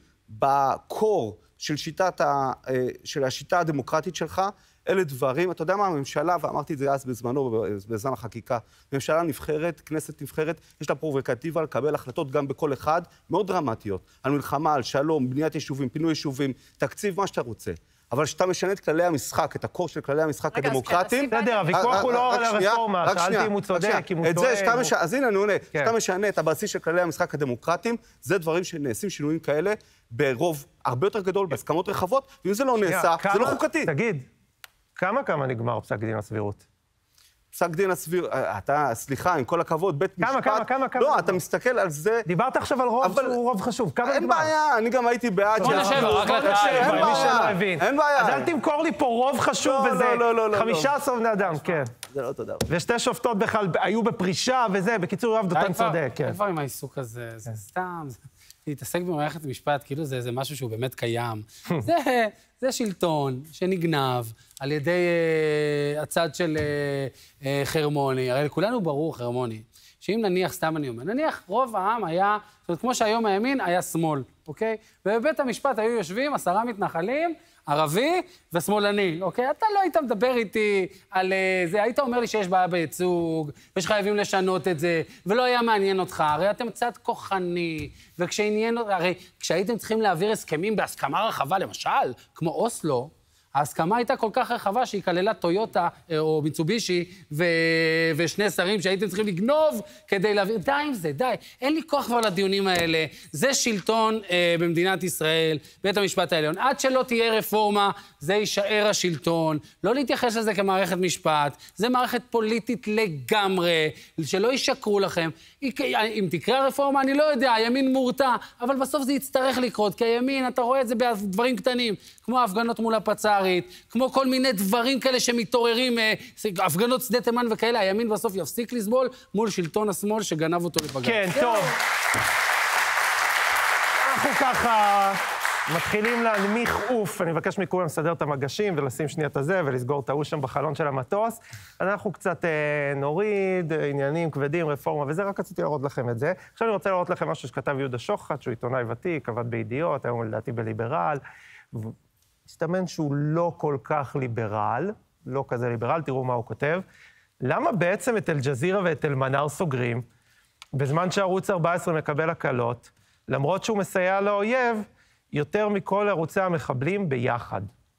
[SPEAKER 6] בקור של, שיטת ה, של השיטה הדמוקרטית שלך, אלה דברים, אתה יודע מה, הממשלה, ואמרתי את זה אז בזמנו, בזמן החקיקה, ממשלה נבחרת, כנסת נבחרת, יש לה פרובוקטיבה לקבל החלטות גם בכל אחד, מאוד דרמטיות, על מלחמה, על שלום, בניית יישובים, פינוי יישובים, תקציב, מה שאתה רוצה. אבל כשאתה משנה את כללי המשחק, את הקור של כללי המשחק הדמוקרטיים...
[SPEAKER 1] בסדר, הוויכוח הוא לא על הרפורמה, שאלתי אם הוא צודק, אם הוא טועה...
[SPEAKER 6] אז הנה, אני עונה, כשאתה משנה את הבסיס של כללי המשחק הדמוקרטיים, זה דברים שנעשים שינויים כאלה ברוב הרבה יותר גדול, בהסכמות רחבות, ואם זה לא נעשה, זה לא חוקתי.
[SPEAKER 1] תגיד, כמה כמה נגמר פסק דין הסבירות?
[SPEAKER 6] פסק דין הסביר, אתה, סליחה, עם כל הכבוד, בית משפט...
[SPEAKER 1] כמה, כמה, כמה, כמה?
[SPEAKER 6] לא, אתה מסתכל על זה...
[SPEAKER 1] דיברת עכשיו על רוב שהוא רוב חשוב, כמה נגמר?
[SPEAKER 6] אין בעיה, אני גם הייתי בעד...
[SPEAKER 1] בוא נשב, רק לקהל, מי שלא הבין.
[SPEAKER 6] אין בעיה.
[SPEAKER 1] אז אל תמכור לי פה רוב חשוב וזה חמישה עשר בני אדם, כן.
[SPEAKER 6] זה לא תודה.
[SPEAKER 1] ושתי שופטות בכלל היו בפרישה וזה, בקיצור, יואב דותן צודק, כן.
[SPEAKER 2] כבר עם העיסוק הזה, זה סתם... להתעסק במערכת המשפט, כאילו זה, זה משהו שהוא באמת קיים. זה, זה שלטון שנגנב על ידי uh, הצד של uh, uh, חרמוני. הרי לכולנו ברור, חרמוני, שאם נניח, סתם אני אומר, נניח רוב העם היה, זאת אומרת, כמו שהיום הימין היה שמאל, אוקיי? ובבית המשפט היו יושבים עשרה מתנחלים, ערבי ושמאלני, אוקיי? אתה לא היית מדבר איתי על זה, היית אומר לי שיש בעיה בייצוג, ושחייבים לשנות את זה, ולא היה מעניין אותך, הרי אתם קצת כוחני, וכשעניין, הרי כשהייתם צריכים להעביר הסכמים בהסכמה רחבה, למשל, כמו אוסלו, ההסכמה הייתה כל כך רחבה שהיא כללה טויוטה או מיצובישי ו... ושני שרים שהייתם צריכים לגנוב כדי להעביר. די עם זה, די. אין לי כוח כבר לדיונים האלה. זה שלטון אה, במדינת ישראל, בית המשפט העליון. עד שלא תהיה רפורמה, זה יישאר השלטון. לא להתייחס לזה כמערכת משפט. זה מערכת פוליטית לגמרי, שלא ישקרו לכם. אם תקרה הרפורמה, אני לא יודע, הימין מורתע, אבל בסוף זה יצטרך לקרות, כי הימין, אתה רואה את זה בדברים קטנים, כמו ההפגנות מול הפצ"רית, כמו כל מיני דברים כאלה שמתעוררים, הפגנות שדה תימן וכאלה, הימין בסוף יפסיק לסבול מול שלטון השמאל שגנב אותו לבג"ץ.
[SPEAKER 1] כן, טוב. אנחנו ככה מתחילים להנמיך עוף. אני מבקש מכולם לסדר את המגשים ולשים שנייה את הזה ולסגור את ההוא שם בחלון של המטוס. אז אנחנו קצת אה, נוריד, עניינים כבדים, רפורמה וזה, רק רציתי להראות לכם את זה. עכשיו אני רוצה להראות לכם משהו שכתב יהודה שוחט, שהוא עיתונאי ותיק, עבד בידיעות, היום לדעתי בליברל. הסתמן שהוא לא כל כך ליברל, לא כזה ליברל, תראו מה הוא כותב. למה בעצם את אל-ג'זירה ואת אל-מנאר סוגרים, בזמן שערוץ ארבע עשרה מקבל הקלות, למרות שהוא מסייע לאויב, יותר מכל ערוצי המחבלים ביחד?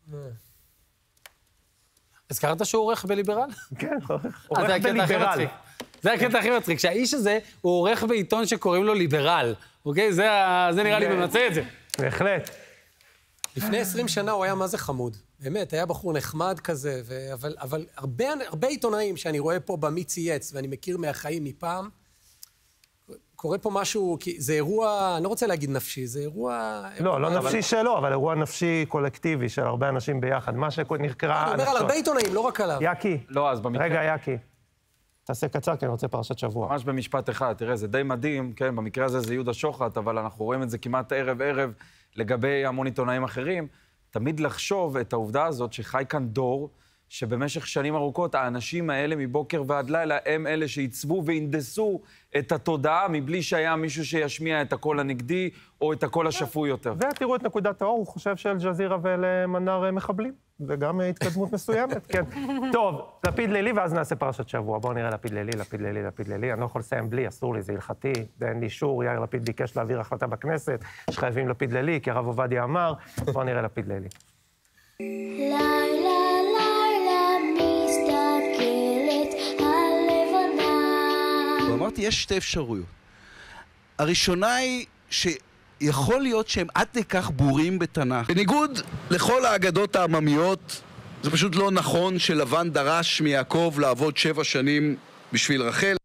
[SPEAKER 2] הזכרת שהוא עורך בליברל?
[SPEAKER 1] כן, עורך בליברל.
[SPEAKER 2] זה הקטע הכי מצחיק, שהאיש הזה הוא עורך בעיתון שקוראים לו ליברל, אוקיי? זה נראה לי ממצא את זה.
[SPEAKER 1] בהחלט.
[SPEAKER 4] לפני עשרים שנה הוא היה מה זה חמוד. באמת, היה בחור נחמד כזה, ו... אבל, אבל הרבה, הרבה עיתונאים שאני רואה פה במי צייץ, ואני מכיר מהחיים מפעם, קורה פה משהו, כי זה אירוע, אני לא רוצה להגיד נפשי, זה אירוע...
[SPEAKER 1] לא, לא נפשי שלו, אבל אירוע נפשי קולקטיבי של הרבה אנשים ביחד. מה שנקרא...
[SPEAKER 4] אני אומר על הרבה עיתונאים, לא רק עליו.
[SPEAKER 1] יקי.
[SPEAKER 3] לא, אז במקרה...
[SPEAKER 1] רגע, יקי. תעשה קצר, כי אני רוצה פרשת שבוע.
[SPEAKER 3] ממש במשפט אחד, תראה, זה די מדהים, כן, במקרה הזה זה יהודה שוחט, אבל אנחנו רואים את זה כמעט ערב-ערב לגבי המון עיתונאים אחרים. תמיד לחשוב את העובדה הזאת שחי כאן דור, שבמשך שנים ארוכות האנשים האלה מבוקר ועד לילה הם אלה שעיצבו והנדסו את התודעה מבלי שהיה מישהו שישמיע את הקול הנגדי או את הקול השפוי יותר.
[SPEAKER 1] ותראו את נקודת האור, הוא חושב שאל-ג'זירה ואל-מנאר מחבלים, וגם התקדמות מסוימת, כן. טוב, לפיד לילי ואז נעשה פרשת שבוע. בואו נראה לפיד לילי, לפיד לילי, לפיד לילי. אני לא יכול לסיים בלי, אסור לי, זה הלכתי, אין לי אישור, יאיר לפיד ביקש להעביר החלטה בכנסת, שחייבים לפיד לילי, כי הרב עובדיה אמר, בואו נראה לפיד לילי.
[SPEAKER 6] אמרתי, יש שתי אפשרויות. הראשונה היא שיכול להיות שהם עד כך בורים בתנ"ך. בניגוד לכל האגדות העממיות, זה פשוט לא נכון שלבן דרש מיעקב לעבוד שבע שנים בשביל רחל.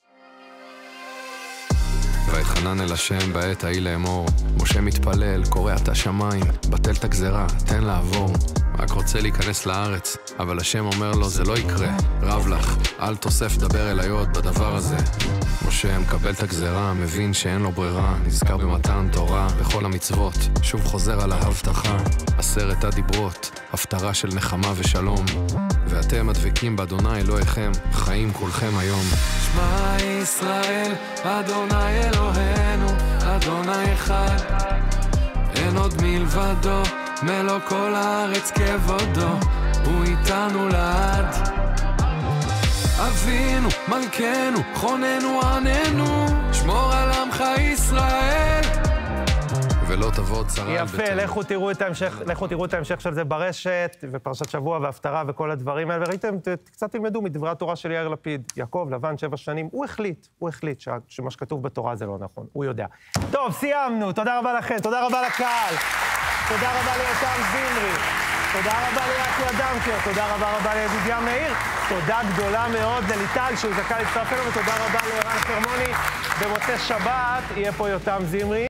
[SPEAKER 8] ויתחנן אל השם בעת ההיא לאמור, משה מתפלל, קורע את השמיים, בטל את הגזרה, תן לעבור. רק רוצה להיכנס לארץ, אבל השם אומר לו, זה לא יקרה, רב לך, אל תוסף דבר אל היוד בדבר הזה. משה מקבל את הגזרה, מבין שאין לו ברירה, נזכר במתן תורה וכל המצוות, שוב חוזר על ההבטחה, עשרת הדיברות, הפטרה של נחמה ושלום. ואתם הדבקים באדוני אלוהיכם, חיים כולכם היום.
[SPEAKER 9] שמע ישראל, אדוני אלוהינו, אדוני אחד, אין עוד מלבדו, מלוא כל הארץ כבודו, הוא איתנו לעד. אבינו, מלכנו, חוננו עננו, שמור על עמך ישראל.
[SPEAKER 8] ולא תבוא צרה על ביתנו.
[SPEAKER 1] יפה, לכו תראו את ההמשך, לכו תראו את ההמשך של זה ברשת, ופרשת שבוע והפטרה וכל הדברים האלה, וראיתם, קצת תלמדו מדברי התורה של יאיר לפיד. יעקב, לבן, שבע שנים, הוא החליט, הוא החליט שמה שכתוב בתורה זה לא נכון, הוא יודע. טוב, סיימנו, תודה רבה לכם, תודה רבה לקהל, תודה רבה ליותם זמרי, תודה רבה ליעקי אדמקר, תודה רבה רבה לידידיה מאיר, תודה גדולה מאוד לליטל שהוא זכה להצטרף אלינו, ותודה רבה לערן חרמוני. במוצאי שבת יהיה פה יותם זמרי.